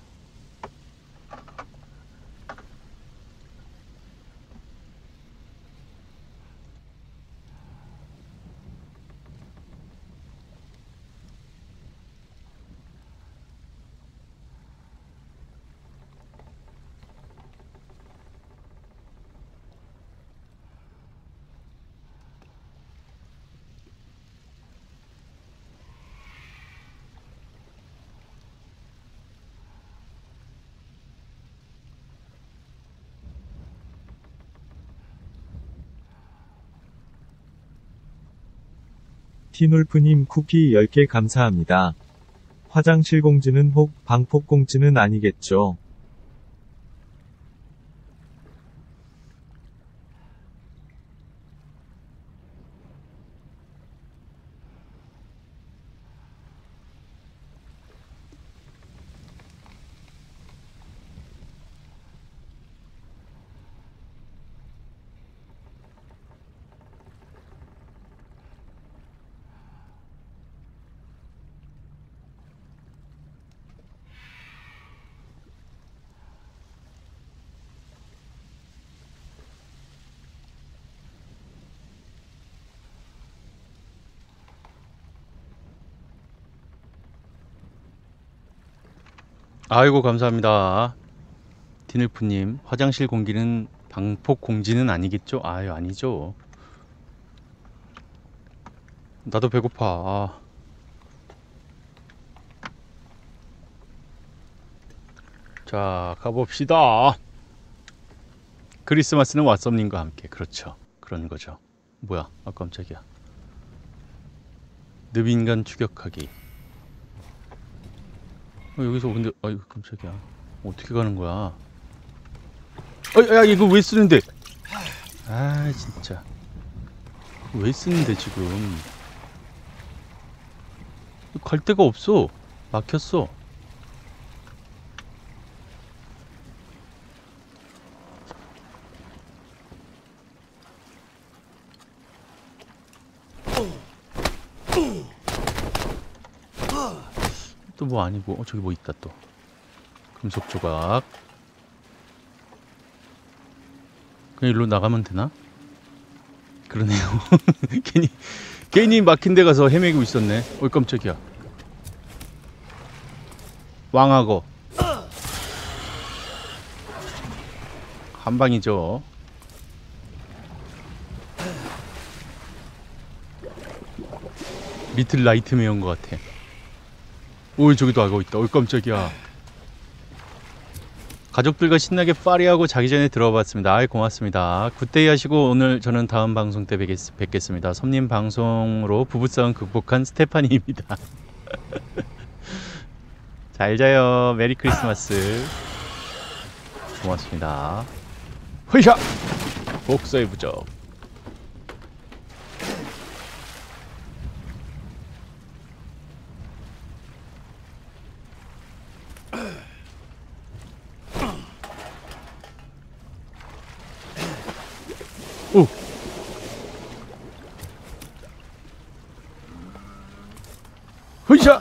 티놀프님 쿠키 열 개 감사합니다. 화장실 공주는 혹 방폭 공주는 아니겠죠? 아이고, 감사합니다. 디늘프님, 화장실 공기는 방폭 공지는 아니겠죠? 아유, 아니죠. 나도 배고파. 아. 자, 가봅시다. 크리스마스는 왓썸님과 함께. 그렇죠. 그런 거죠. 뭐야? 아, 깜짝이야. 늪인간 추격하기. 어, 여기서 근데 아이고 깜짝이야. 어떻게 가는 거야? 어, 야 이거 왜 쓰는데? 아 진짜 왜 쓰는데 지금? 갈 데가 없어. 막혔어. 또 뭐 아니고 어 저기 뭐 있다 또. 금속 조각. 그냥 일로 나가면 되나? 그러네요. 괜히 괜히 막힌 데 가서 헤매고 있었네. 어이 깜짝이야. 왕하고 한 방이죠. 리틀 나이트메어인 것 같아. 오이 저기도 악어 있다. 어이 깜짝이야. 가족들과 신나게 파리하고 자기 전에 들어봤습니다. 아이 고맙습니다. 굿데이 하시고 오늘 저는 다음 방송 때 뵙겠, 뵙겠습니다. 섭님 방송으로 부부싸움 극복한 스테파니입니다. 잘 자요. 메리 크리스마스. 고맙습니다. 허이샤! 복서의 부적. 오! 허이샤!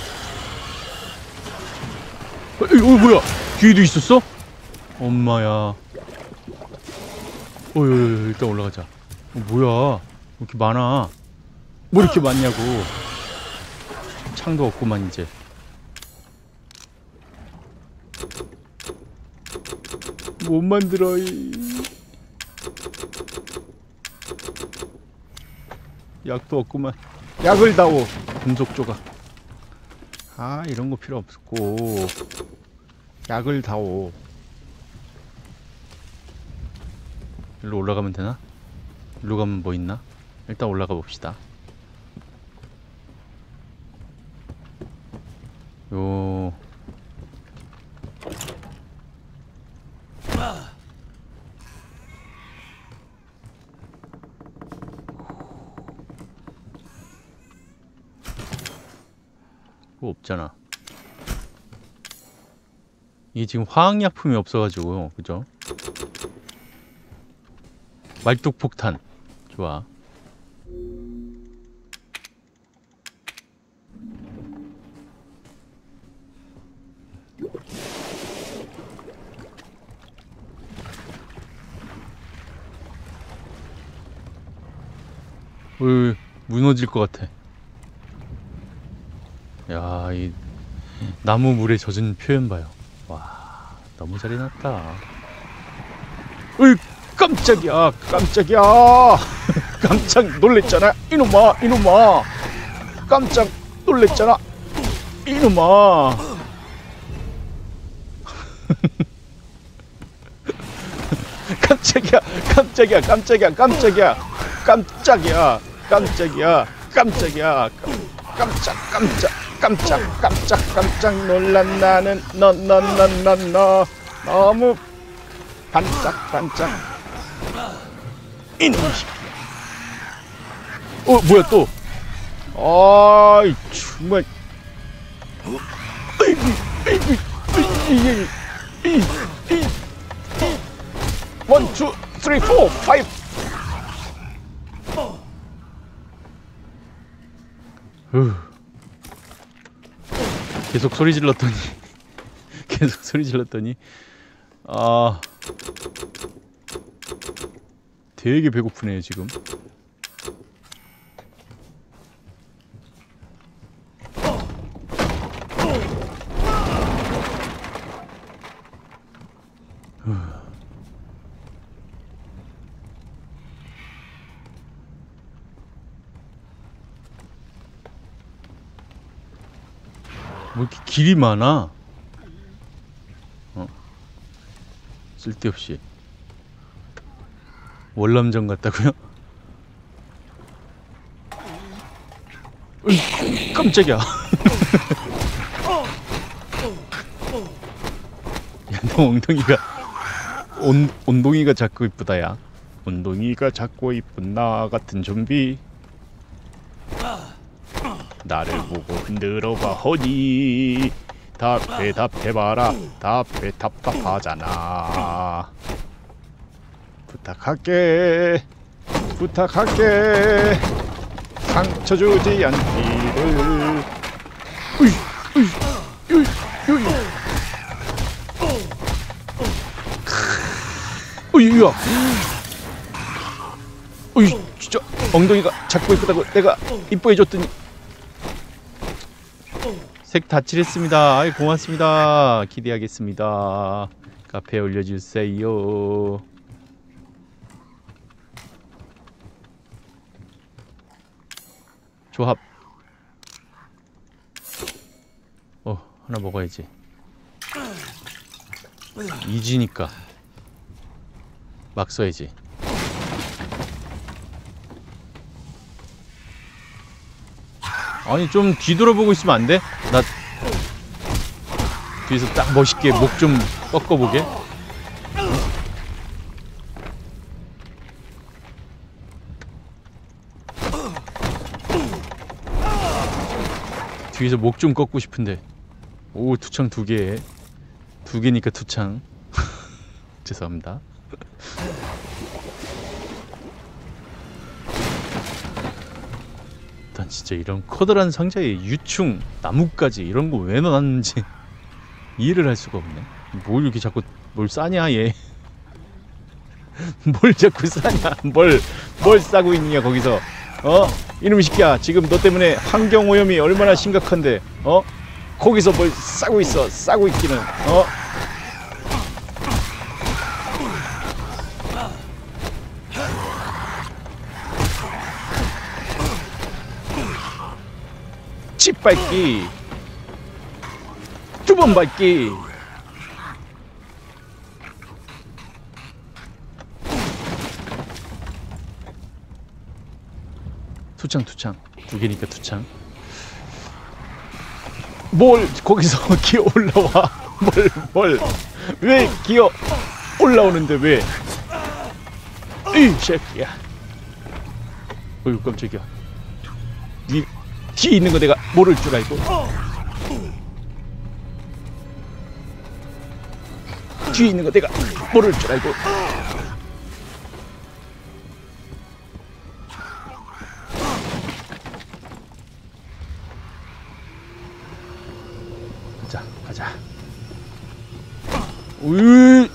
어, 이거 뭐야? 뒤에도 있었어? 엄마야. 어이, 일단 올라가자. 어, 뭐야? 이렇게 많아? 뭐 이렇게 많냐고. 창도 없구만 이제. 못 만들어. 이. 약도 없구만. 약을 다오. 금속 조각. 아 이런 거 필요 없고 약을 다오. 일로 올라가면 되나? 일로 가면 뭐 있나? 일단 올라가 봅시다. 요 뭐 없잖아. 이게 지금 화학약품이 없어가지고 그죠? 말뚝폭탄 좋아. 으, 무너질 것 같아. 야, 이 나무 물에 젖은 표현 봐요. 와, 너무 잘 해놨다. 으이, 깜짝이야, 깜짝이야. 깜짝 놀랬잖아, 이놈아, 이놈아. 깜짝 놀랬잖아, 이놈아. 깜짝이야, 깜짝이야, 깜짝이야, 깜짝이야, 깜짝이야, 깜짝이야, 깜짝이야, 깜짝, 깜짝, 깜짝, 깜짝, 깜짝 놀란 나는 너, 너, 너, 너, 너 너무 반짝, 반짝. 이놈 새끼야. 어, 뭐야 또? 아이 정말. 원, 투, 쓰리, 포, 파이브. 계속 소리 질렀더니 계속 소리 질렀더니 아 되게 배고프네요 지금. 뭐 이렇게 길이 많아? 어? 쓸데없이. 월남전 같다고요? 으이, 깜짝이야. 또 엉덩이가 온, 온동이가 자꾸 이쁘다야. 온동이가 자꾸 이쁜 나 같은 좀비. 나를 보고 흔들어봐 허니. 답해 답해봐라. 답해 답답하잖아. 부탁할게 부탁할게 상처 주지 않기를. 으이 으이 으이 으이 으이야. 으이 진짜 엉덩이가 자꾸 이쁘다고 내가 이뻐해줬더니. 색 다 칠했습니다. 아이 고맙습니다. 기대하겠습니다. 카페에 올려주세요. 조합. 어 하나 먹어야지. 이지니까 막 써야지. 아니 좀 뒤돌아보고 있으면 안 돼? 나 뒤에서 딱 멋있게 목 좀 꺾어보게. 뒤에서 목 좀 꺾고 싶은데. 오 투창 두 개. 두 개니까 투창. 죄송합니다. 난 진짜 이런 커다란 상자에 유충, 나뭇가지 이런 거 왜 넣었는지 이해를 할 수가 없네. 뭘 이렇게 자꾸 뭘 싸냐 얘. 뭘 자꾸 싸냐. 뭘, 뭘 싸고 있느냐 거기서. 어? 이놈의 새끼야 지금 너 때문에 환경오염이 얼마나 심각한데 어? 거기서 뭘 싸고 있어. 싸고 있기는 어? 칩 밟기 두 번 밟기. 투창 투창 두 개니까 투창. 뭘 거기서 기어 올라와. 뭘 뭘 왜 기어 올라오는데 왜. 이 새끼야. 어이구 깜짝이야. 위 뒤에 있는 거 내가 모를 줄 알고. 뒤에 있는 거 내가 모를 줄 알고. 가자 가자. 으이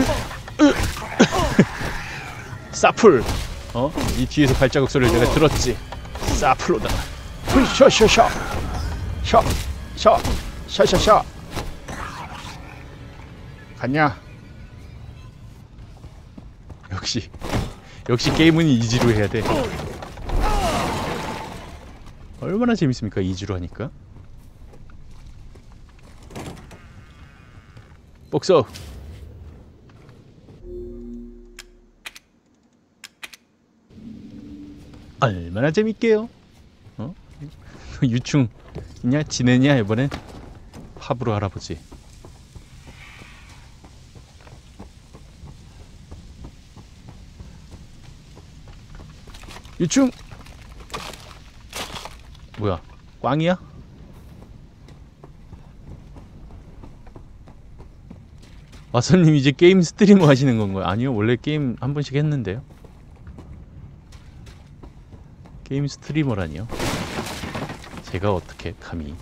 사풀. 어? 이 뒤에서 발자국 소리를 내가 들었지. 사풀로다가 샤샤샤 샤샤 샤샤샤. 갔냐? 역시 역시 게임은 이지로 해야 돼. 얼마나 재밌습니까 이지로 하니까. 복서. 얼마나 재밌게요. 어? 유충 있냐? 지내냐 이번엔? 파브로 할아버지. 유충! 뭐야? 꽝이야? 와서님 이제 게임 스트리머 하시는 건가요? 아니요 원래 게임 한 번씩 했는데요. 게임 스트리머라니요? 제가 어떻게 감히.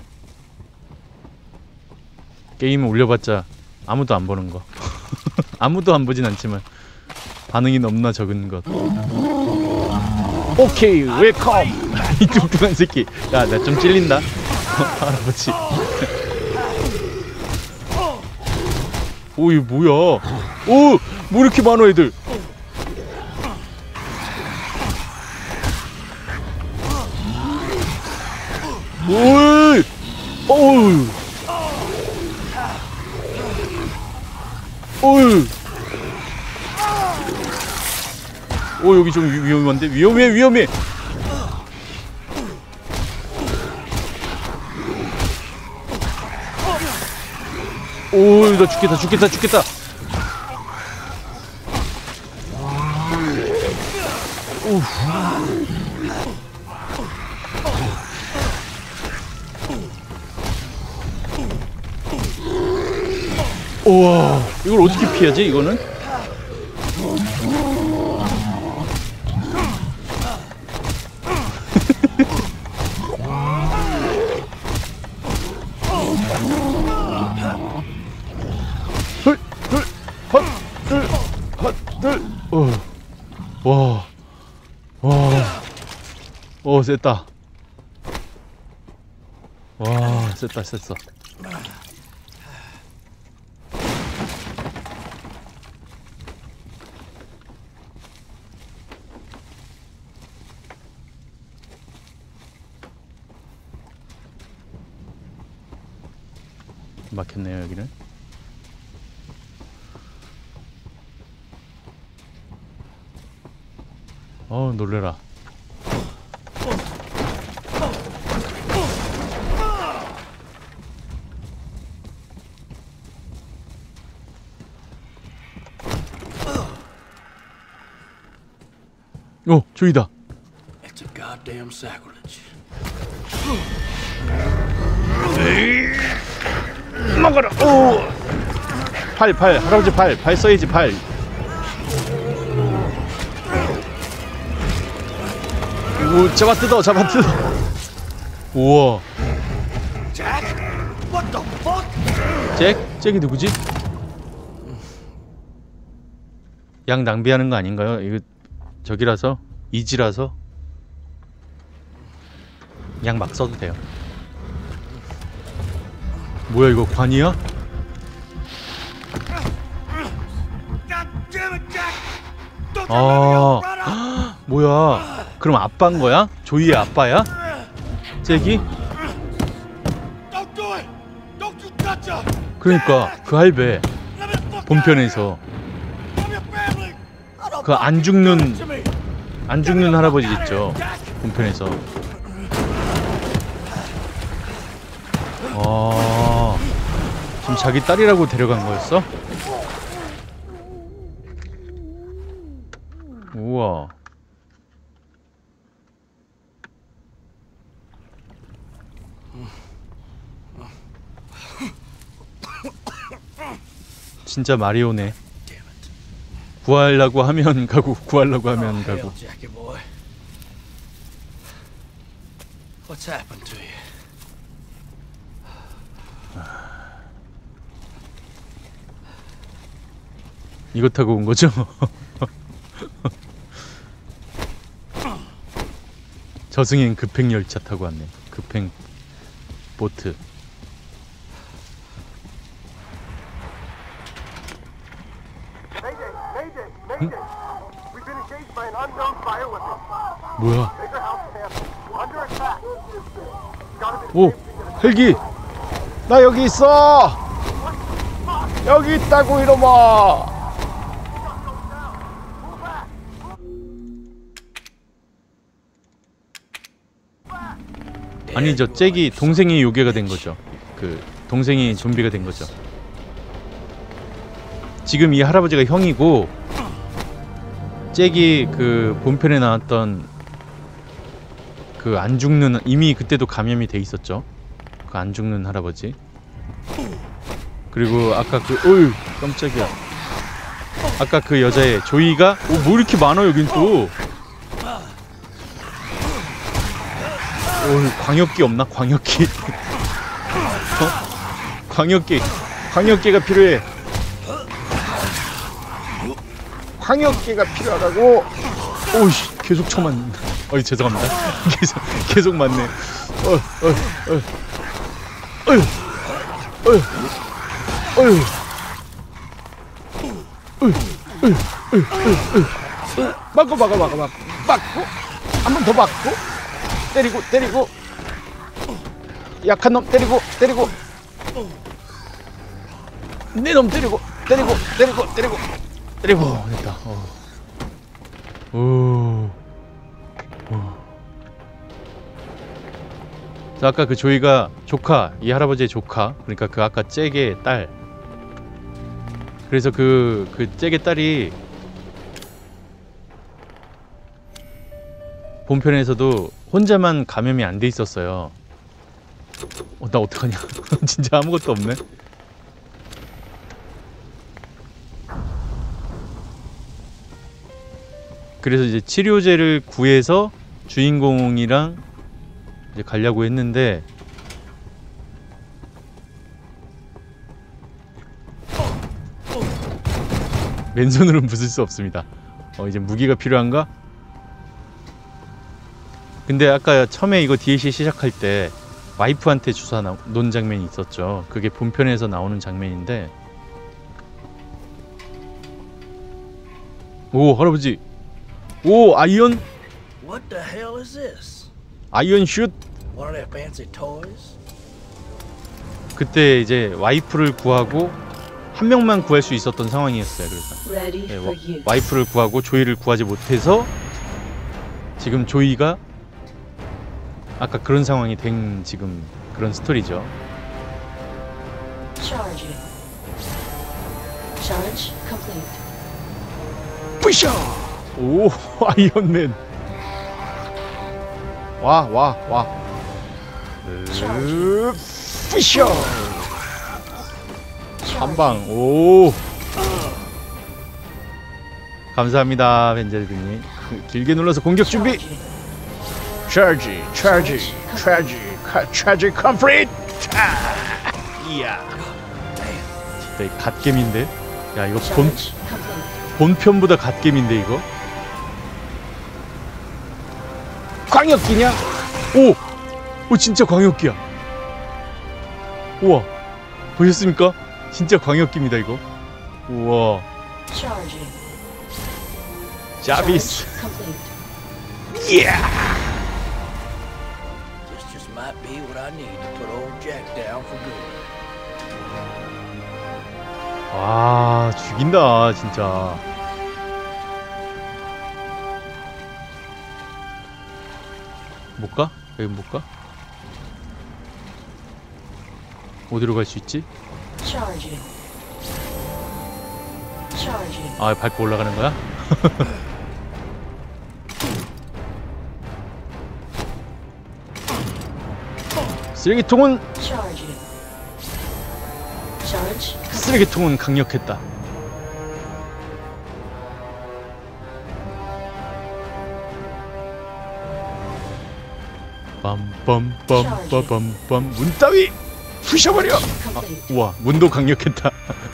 게임 올려봤자 아무도 안 보는 거. 아무도 안 보진 않지만 반응이 넘나 적은 것. 오케이 웰컴. 이 뚱뚱한 새끼. 야 나 좀 찔린다. 할아버지. 오 이거 뭐야. 오 뭐 이렇게 많아 애들. 오이 어우 어우. 오 여기 좀 위, 위험한데? 위험해 위험해. 오 오, 나 죽겠다, 죽겠다, 죽겠다. 오. 우와, 이걸 어떻게 피하지, 이거는? 둘, 둘, 헛, 둘, 헛, 둘. 어. 와, 와, 오, 셌다. 와, 셌다, 셌어. 막혔네요, 여기는. 어, 놀래라. 오, 저기다. It's a goddamn sacrilege. 먹어라. 오. 팔, 팔, 할아버지 팔, 팔 써야지 팔. 오, 잡아 뜯어, 잡아 뜯어. 우와. Jack? What the fuck? 잭? 잭이 누구지? 양 낭비하는 거 아닌가요? 이거 저기라서 이지라서 양 막 써도 돼요. 뭐야 이거 관이야? 아, 뭐야? 그럼 아빠인 거야? 조이의 아빠야? 잭이? 그러니까 그 할배 본편에서 그 안 죽는 안 죽는 할아버지 있죠 본편에서. 아, 지금 자기 딸이라고 데려간 거였어? 우와. 진짜 마리오네. 구하려고 하면 가고 구하려고 하면 가고. Jackie boy. What's happened to you? 이거 타고 온 거죠? 저승행 급행 열차 타고 왔네. 급행 보트. 응? 뭐야? 오, 헬기. 나 여기 있어. 여기 있다고 이놈아. 아니 저 잭이 동생이 요괴가 된 거죠. 그 동생이 좀비가 된 거죠. 지금 이 할아버지가 형이고 잭이 그 본편에 나왔던 그 안 죽는, 이미 그때도 감염이 돼 있었죠. 그 안 죽는 할아버지. 그리고 아까 그 어휴 깜짝이야. 아까 그 여자애 조이가 오, 뭐 이렇게 많아 여긴 또. 오, 광역기 없나? 광역기. 어? 광역기. 광역기가 필요해. 광역기가 필요하다고. 오이씨, 계속 쳐맞는. 어이, 죄송합니다. 계속, 계속 맞네. 어, 어, 어. 어휴, 어휴, 어휴. 어휴, 어휴, 어휴, 어휴. 막고 막고 막고 막고 막고 한 번 더 막고 때리고 때리고 약한 놈 때리고 때리고 네 놈 때리고 때리고 때리고 때리고 때리고. 어, 됐다. 어. 오. 오. 자, 아까 그 조이가 조카, 이 할아버지의 조카, 그러니까 그 아까 잭의 딸, 그래서 그, 그 잭의 딸이 본편에서도 혼자만 감염이 안 돼 있었어요. 어, 나 어떡하냐. 진짜 아무것도 없네. 그래서 이제 치료제를 구해서 주인공이랑 이제 가려고 했는데 맨손으로는 부술 수 없습니다. 어, 이제 무기가 필요한가? 근데 아까 처음에 이거 디엘씨 시작할 때 와이프한테 주사 나, 놓은 장면이 있었죠. 그게 본편에서 나오는 장면인데 오 할아버지 오 아이언 What the hell is this? 아이언 슛. One of their fancy toys? 그때 이제 와이프를 구하고 한 명만 구할 수 있었던 상황이었어요. 그래서 Ready 네, for 와, use. 와이프를 구하고 조이를 구하지 못해서 지금 조이가 아까 그런 상황이 된 지금 그런 스토리죠. Charging. Charge complete. 부셔. 오 아이언맨. 와, 와, 와. Charging. 부셔. 한방. 오. 감사합니다, 벤제르님. 길게 눌러서 공격 준비. Charging. 차지, 차지, 차지, 카- 차지 컴플리트. 이야. 진짜 이 갓겜인데. 야 이거 본 Charge complete. 본편보다 갓겜인데 이거. 광역기냐? 오! 오 진짜 광역기야. 우와 보셨습니까? 진짜 광역기입니다 이거. 우와 Charging. 자비스. Charge complete. This just might be what I need to put old Jack down for good. 와 죽인다 진짜. 못 가? 여기 못 가? 어디로 갈 수 있지? Charging. Charging. 아 밟고 올라가는 거야? 쓰레기통은 Charging. Charge complete. 쓰레기통은 강력했다. 빰빰빰빰빰빰 문 따위 부셔버려. Complete. 우와 문도 강력했다.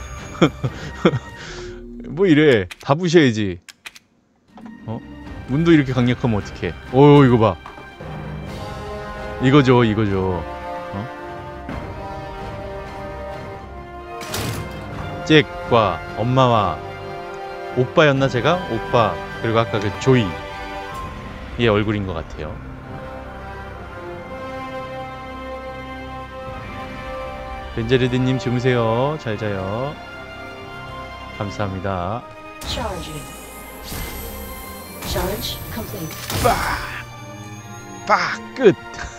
뭐 이래 다 부셔야지. 어? 문도 이렇게 강력하면 어떡해. 오 이거 봐. 이거죠 이거죠. 어? 잭과 엄마와 오빠였나 제가? 오빠 그리고 아까 그 조이 얘 얼굴인 것 같아요. 벤제르드님 주무세요. 잘 자요. 감사합니다. Charging. Charge complete. 빡! 끝!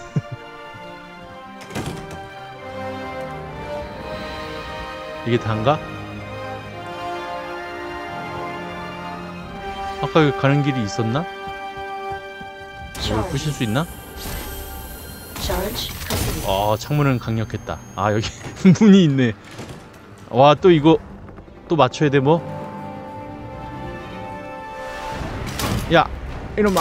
이게 다인가? 아까 여기 가는 길이 있었나? 이걸 부실 수 있나? Charge complete. 아 창문은 강력했다. 아 여기 문이 있네. 와 또 이거 또 맞춰야 돼 뭐? 야 이놈아.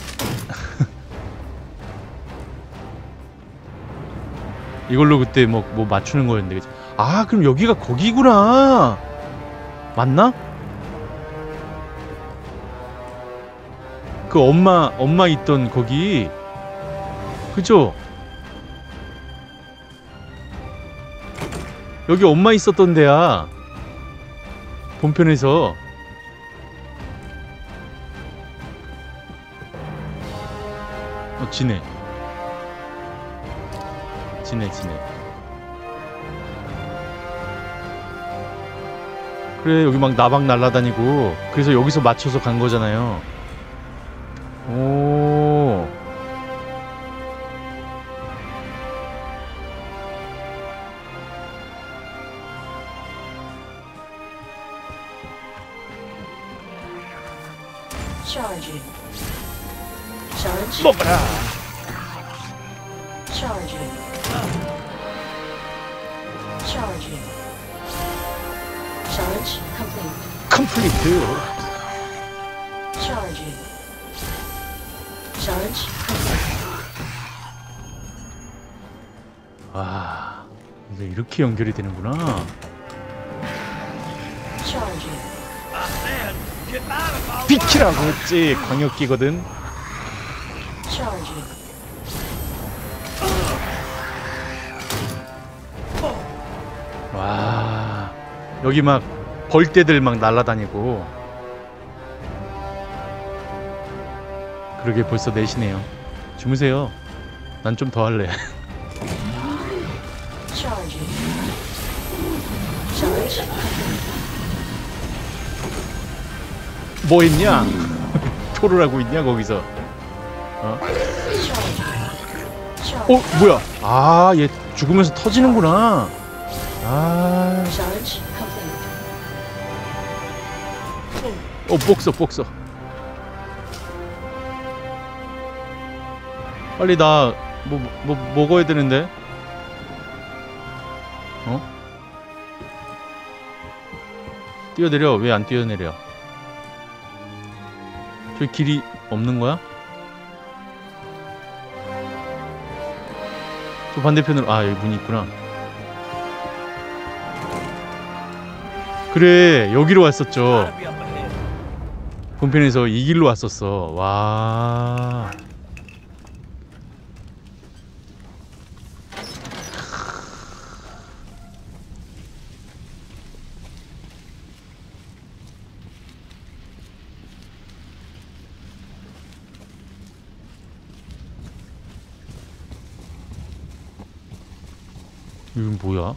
이걸로 그때 뭐, 뭐 맞추는 거였는데 그치? 아 그럼 여기가 거기구나. 맞나? 그 엄마 엄마 있던 거기 그죠? 여기 엄마 있었던 데야 본편에서. 어 지네 지네 지네. 그래 여기 막 나방 날라다니고 그래서 여기서 맞춰서 간 거잖아요. 오 Charging. Charge. 먹어라. Charging. Charging. Charge complete. 컴플리트. Charging. Charge complete. 와, 이제 이렇게 연결이 되는구나. Charging. 비키라고 했지. 광역기거든. Charging. 와, 여기 막 벌떼들 막 날아다니고. 그러게 벌써 넷이네요. 주무세요. 난 좀 더 할래. Charging. Charge. 뭐 했냐? 토를 하고 있냐 거기서? 어? Charging. 어, 뭐야? 아, 얘 죽으면서 터지는구나. 아, Charge complete. 어, 복서, 복서. 빨리 나 뭐 뭐 먹어야 되는데. 어? 뛰어내려. 왜 안 뛰어내려? 저기 길이 없는 거야? 저 반대편으로. 아, 여기 문이 있구나. 그래, 여기로 왔었죠. 본편에서 이 길로 왔었어. 와. 이건 뭐야?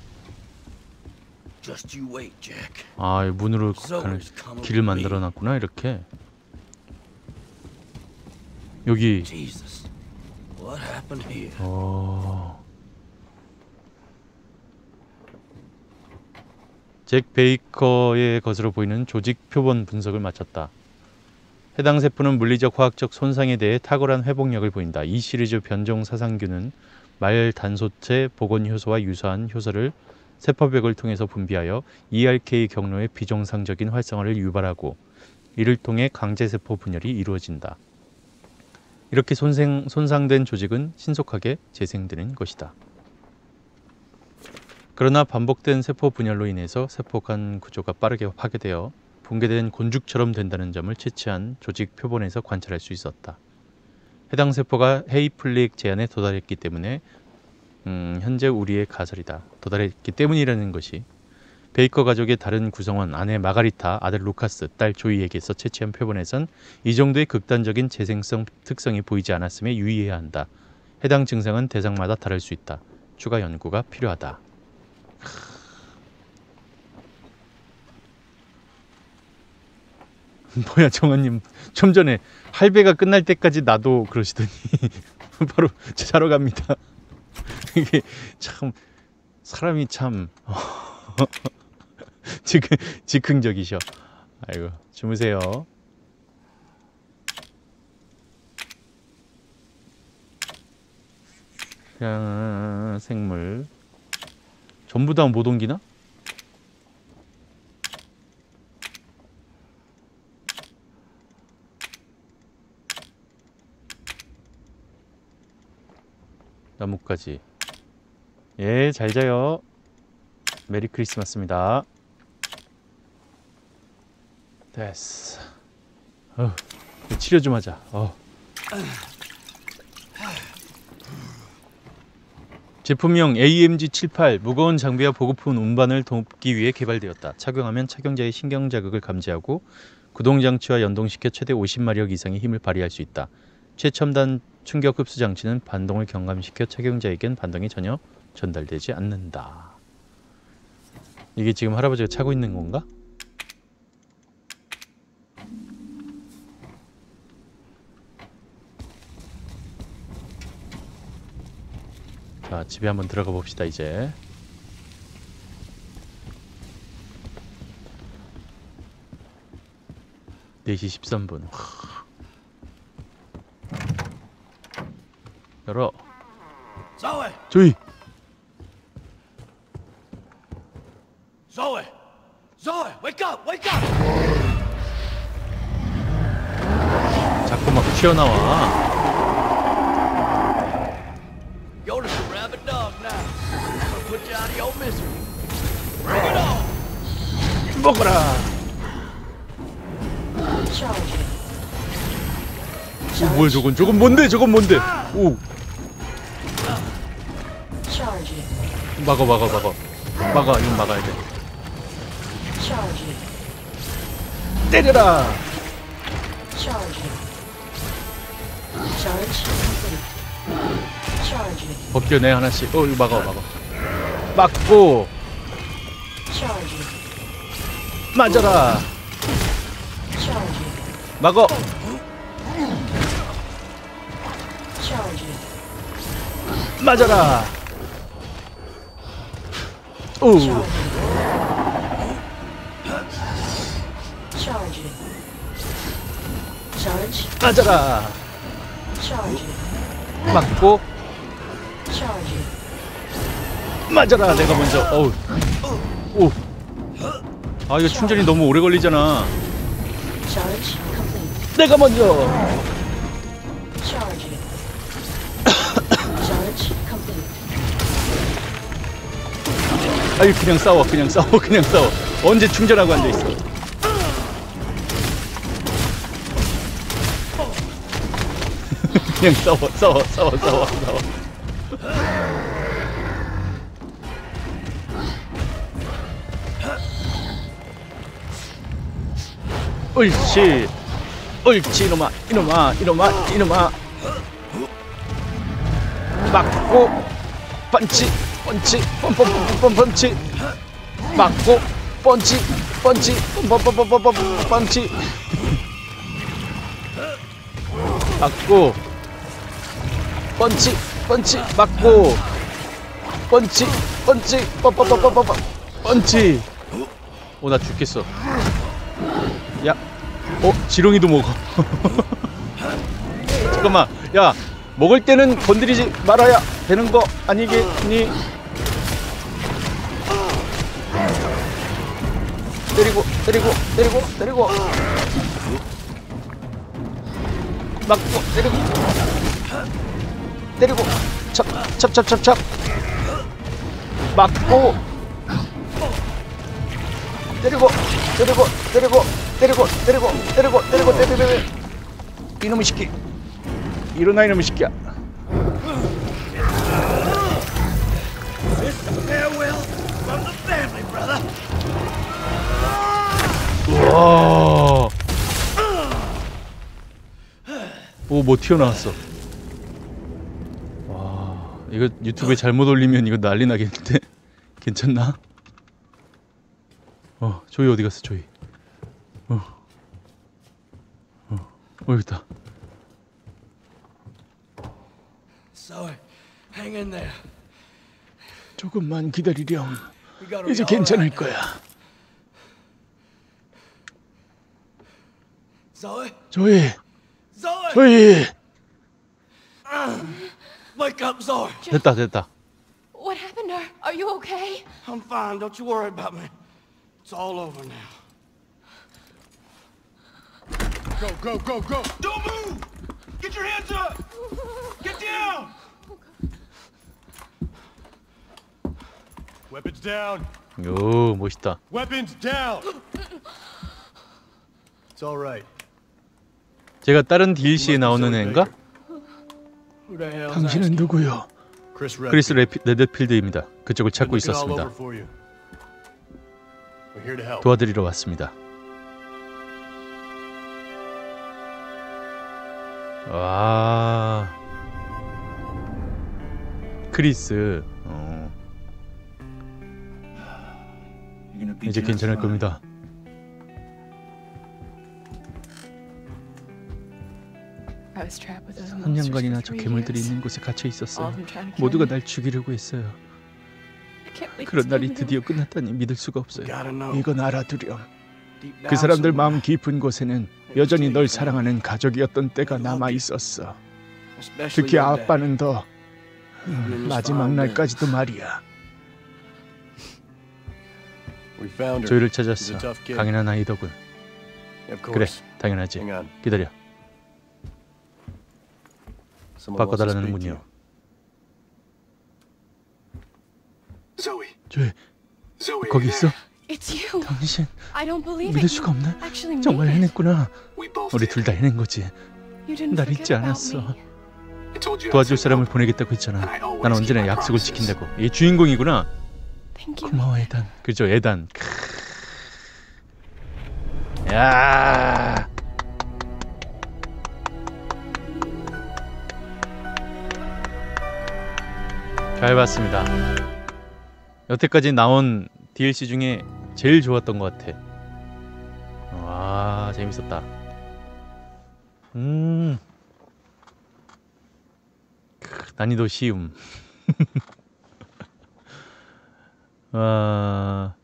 Just you wait, Jack. 아, 이 문으로 가는 길을 만들어 놨구나. 이렇게. 여기. Jesus. What happened here? 어. 잭 베이커의 것으로 보이는 조직 표본 분석을 마쳤다. 해당 세포는 물리적 화학적 손상에 대해 탁월한 회복력을 보인다. 이 시리즈 변종 사상균은 말 단소체 복원 효소와 유사한 효소를 세포벽을 통해서 분비하여 이알케이 경로의 비정상적인 활성화를 유발하고 이를 통해 강제세포 분열이 이루어진다. 이렇게 손상, 손상된 조직은 신속하게 재생되는 것이다. 그러나 반복된 세포 분열로 인해서 세포 간 구조가 빠르게 파괴되어 붕괴된 곤죽처럼 된다는 점을 채취한 조직 표본에서 관찰할 수 있었다. 해당 세포가 헤이플릭 제한에 도달했기 때문에 음, 현재 우리의 가설이다. 도달했기 때문이라는 것이 베이커 가족의 다른 구성원 아내 마가리타, 아들 루카스, 딸 조이에게서 채취한 표본에선 이 정도의 극단적인 재생성 특성이 보이지 않았음에 유의해야 한다. 해당 증상은 대상마다 다를 수 있다. 추가 연구가 필요하다. 뭐야, 정원님 좀 전에 할배가 끝날 때까지 나도 그러시더니 바로 자러 갑니다. 이게 참 사람이 참 즉흥, 즉흥적이셔. 아이고, 주무세요. 그냥 생물 전부 다 못 옮기나? 나뭇가지. 예, 잘 자요. 메리 크리스마스입니다. 됐어. 어, 치료 좀 하자. 어. 제품명 에이엠지 칠십팔 무거운 장비와 보급품 운반을 돕기 위해 개발되었다. 착용하면 착용자의 신경 자극을 감지하고 구동장치와 연동시켜 최대 오십 마력 이상의 힘을 발휘할 수 있다. 최첨단 충격 흡수 장치는 반동을 경감시켜 착용자에겐 반동이 전혀 전달되지 않는다. 이게 지금 할아버지가 차고 있는 건가? 자, 집에 한번 들어가 봅시다. 이제 네 시 십삼 분. 열어. Zoe! 조이. Zoe! Zoe, wake up! Wake up! 자꾸 막 튀어나와. You're just a rabid dog now. I'm gonna put you out of your misery. Bring it on! 먹어라. Charging. 오, 뭐야 저건? 저건 뭔데? 저건 뭔데? 오, Charging. 막아 막아 막아. 막아, 이건 막아야 돼. Charging. 때려라. Charging. Charge complete. Charging. 벗겨내 하나씩. 어, 이거 막아 막아. 맞고 Charging. 맞아라. Charging. 막어. Charging. 맞아라. 오. Charging. Charge. 맞아라. Charging. 맞고 Charging. 맞아라. 내가 먼저. 어우. 오. 아, 이거 충전이 너무 오래 걸리잖아. Charge complete. 내가 먼저. Charging. Charge complete. 아니, 그냥 싸워. 그냥 싸워. 그냥 싸워. 언제 충전하고 앉아 있어. 그냥 싸워. 싸워. 싸워. 싸워. 싸워. 옳지. 옳지 이놈아. 이놈아. 이놈아. 이놈아. 맞고 펀치. 펀치. 뻔뻔뻔뻔 펀치. 맞고 펀치. 펀치. 뻔뻔뻔뻔 펀치. 맞고 펀치. 펀치. 맞고 펀치. 펀치. 뻔뻔뻔뻔 펀치. 어, 나 죽겠어. 야. 어, 지렁이도 먹어. 잠깐만. 야, 먹을 때는 건드리지 말아야 되는 거 아니겠니? 때리고 때리고 때리고 때리고 맞고 때리고 때리고 찹찹찹찹찹 맞고 때리고 때리고 때리고 때리고 때리고 때리고 때리고 때리고 이놈의 새끼 일어나 이놈의 새끼야. Farewell from the family, brother. 와. 오, 뭐 튀어나왔어. 와, 이거 유튜브에 잘못 올리면 이거 난리 나겠는데? 괜찮나? 어, 조이 어디 갔어, 조이? 어, 어, 어 여기 있다. Zoe, hang in there. 조금만 기다리렴. We gotta 이제 be all 괜찮을 right. 거야. Zoe, 조이, Zoe, 조이. wake up, Zoe. 됐다, 됐다. What happened to her? Are you okay? I'm fine. Don't you worry about me. It's all over now. Go, go, go, go. Don't move! Get your hands up! Get down! Weapons down. 오, 멋있다. Weapons down. It's all right. 제가 다른 디엘씨에 나오는 애인가? Who the hell's 당신은 asking? 누구요? Chris 크리스 Redfield. 레피, 레드필드입니다. 그쪽을 찾고 Looking all 있었습니다. over for you. We're here to help. 도와드리러 왔습니다. 와, 크리스. 어. 이제 괜찮을 겁니다. 삼 년간이나 저 괴물들이 있는 곳에 갇혀 있었어요. 모두가 날 죽이려고 했어요. 그런 날이 드디어 끝났다니 믿을 수가 없어요. Gotta know. 이건 알아두렴. Deep 그 down 사람들 somewhere, 마음 깊은 곳에는 여전히 널 사랑하는 가족이었던 때가 남아 있었어. 특히 아빠는 더 음, 마지막 날까지도 말이야. 조이를 찾았어. 강인한 아이더군. 그래, 당연하지. 기다려. 바꿔달라는 문이요. 조이, 거기 있어? It's you. 당신 I don't believe 믿을 it. 수가 You 없네. actually made 정말 it. 해냈구나. 우리 둘 다 해낸 거지. You didn't 날 forget 잊지 about 않았어. me. 도와줄 사람을 보내겠다고 했잖아. 난 언제나 약속을 지킨다고. 얘 주인공이구나. Thank you. 고마워 에단. 그죠, 에단. 야. 잘 봤습니다. 여태까지 나온 디엘씨 중에 제일 좋았던 것 같아. 와, 재밌었다. 음. 크, 난이도 쉬움. 아.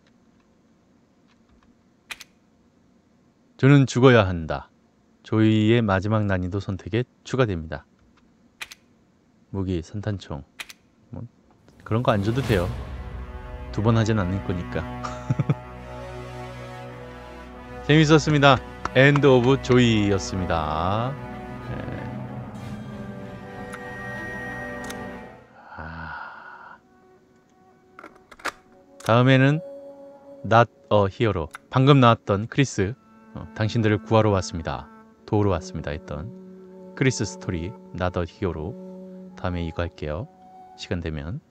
저는 죽어야 한다. 조이의 마지막 난이도 선택에 추가됩니다. 무기, 산탄총. 뭐 그런 거 안 줘도 돼요. 두 번 하진 않을 거니까. 재밌었습니다. 엔드 오브 조이였습니다. 네. 아... 다음에는 Not a Hero. 방금 나왔던 크리스, 어, 당신들을 구하러 왔습니다. 도우러 왔습니다 했던 크리스 스토리 Not a Hero. 다음에 이거 할게요. 시간 되면.